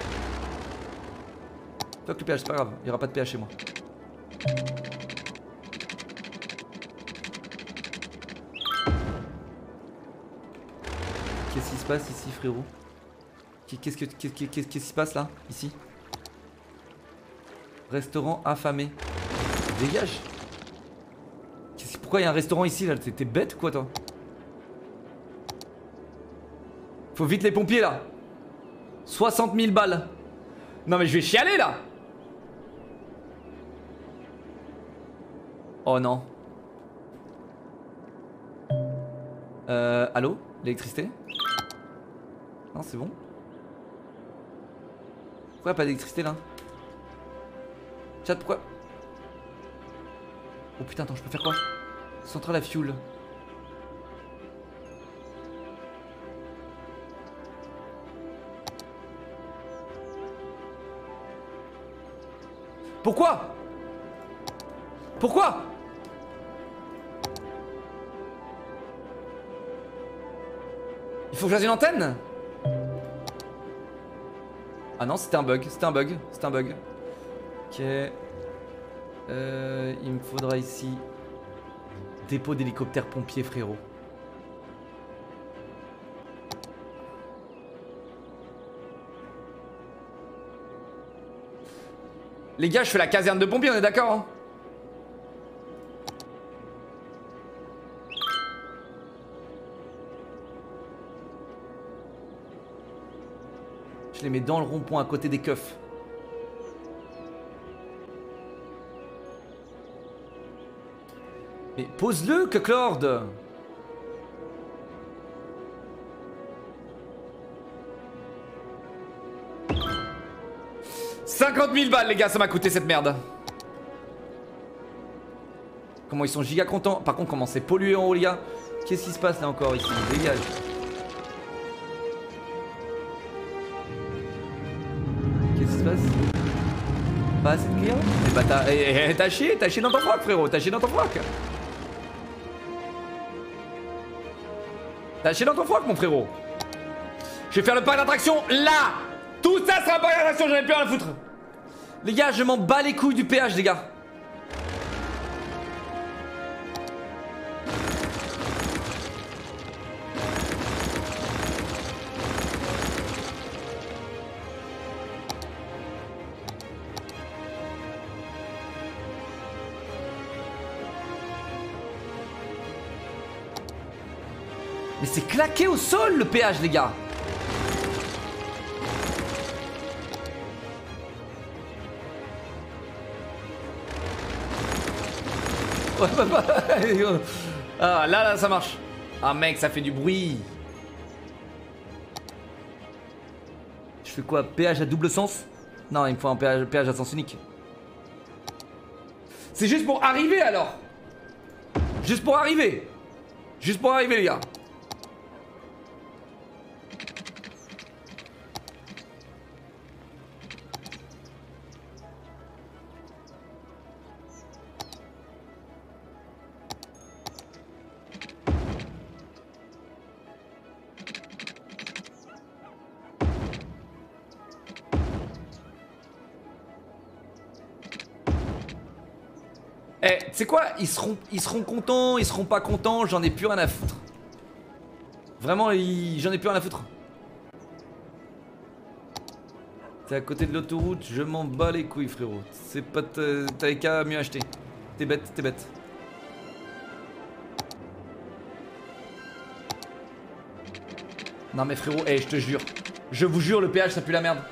Fuck le péage, c'est pas grave. Il y aura pas de péage chez moi. Qu'est-ce qui se passe ici, frérot? Qu'est-ce que qu'est-ce qui qu'est-ce qui se passe là, ici? Restaurant affamé. Dégage. Pourquoi il y a un restaurant ici là? T'es bête quoi, toi? Faut vite les pompiers là. soixante mille balles. Non mais je vais chialer là. Oh non. Euh, allô? L'électricité? Non, c'est bon. Pourquoi pas d'électricité là? Chat, pourquoi? Oh putain, attends, je peux faire quoi? Centrale à fuel. Pourquoi? Pourquoi? Il faut que je fasse une antenne? Ah non, c'était un bug, c'était un bug, c'était un bug. Ok. Euh, il me faudra ici dépôt d'hélicoptère pompier, frérot. Les gars, je fais la caserne de pompiers, on est d'accord, hein? Je les mets dans le rond-point à côté des keufs. Mais pose-le, Cucklord. cinquante mille balles, les gars, ça m'a coûté cette merde. Comment ils sont giga contents. Par contre, comment c'est pollué en haut, les gars. Qu'est-ce qui se passe là encore ici? Dégage. Qu'est-ce qui se passe? Pas assez de clients? Eh bah t'as eh, eh, t'as chié, t'as chié dans ton froc, frérot. T'as chié dans ton froc. T'as chié dans ton froc, mon frérot. Je vais faire le parc d'attraction là. Tout ça sera un parc d'attraction, j'en ai plus rien à foutre. Les gars, je m'en bats les couilles du péage, les gars. Mais c'est claqué au sol le péage les gars. Ah là là ça marche. Ah mec ça fait du bruit. Je fais quoi? Péage à double sens? Non il me faut un péage, péage à sens unique. C'est juste pour arriver alors. Juste pour arriver. Juste pour arriver les gars. Eh, tu sais quoi, ils seront, ils seront contents, ils seront pas contents, j'en ai plus rien à foutre. Vraiment, j'en ai plus rien à foutre. T'es à côté de l'autoroute, je m'en bats les couilles frérot. C'est pas, t'avais qu'à mieux acheter. T'es bête, t'es bête. Non mais frérot, eh, je te jure. Je vous jure, le péage ça pue la merde.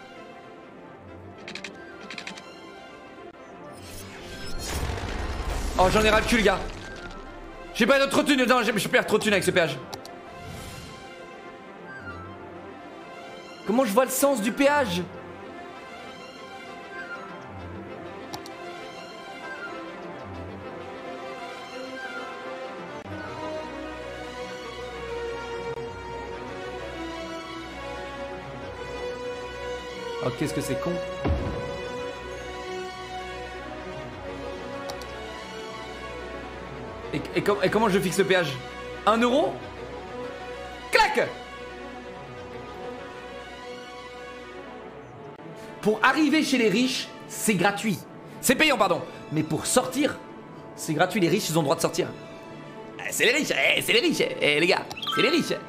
Oh j'en ai ras le cul les gars. J'ai pas d'autre thune, non je perds trop de thune avec ce péage. Comment je vois le sens du péage? Oh qu'est-ce que c'est con. Et, et, com et comment je fixe le péage? Un euro? Clac! Pour arriver chez les riches, c'est gratuit. C'est payant, pardon. Mais pour sortir, c'est gratuit. Les riches, ils ont le droit de sortir. C'est les riches, eh, c'est les riches, eh, les gars, c'est les riches.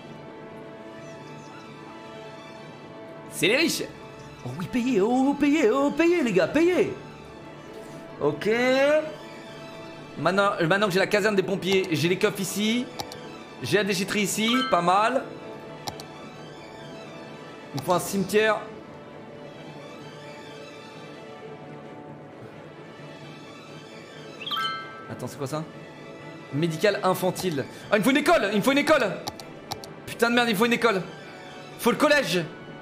C'est les riches. Oh oui, payez, oh payez, oh payez les gars, payez. Ok. Maintenant, maintenant que j'ai la caserne des pompiers, j'ai les coffres ici. J'ai la déchetterie ici, pas mal. Il me faut un cimetière. Attends, c'est quoi ça? Médical infantile. Ah, il me faut une école, il me faut une école. Putain de merde, il me faut une école. Faut le collège.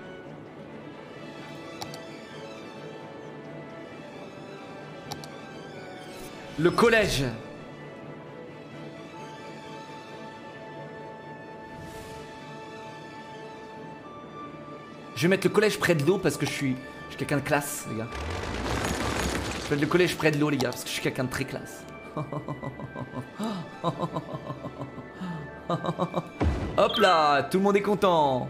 Le collège. Je vais mettre le collège près de l'eau parce que je suis, je suis quelqu'un de classe, les gars. Je vais mettre le collège près de l'eau, les gars, parce que je suis quelqu'un de très classe. Hop là, tout le monde est content.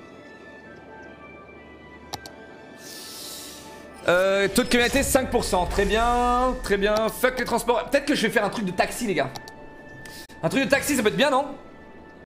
Euh, taux de criminalité cinq pour cent, très bien, très bien. Fuck les transports. Peut-être que je vais faire un truc de taxi, les gars. Un truc de taxi, ça peut être bien, non?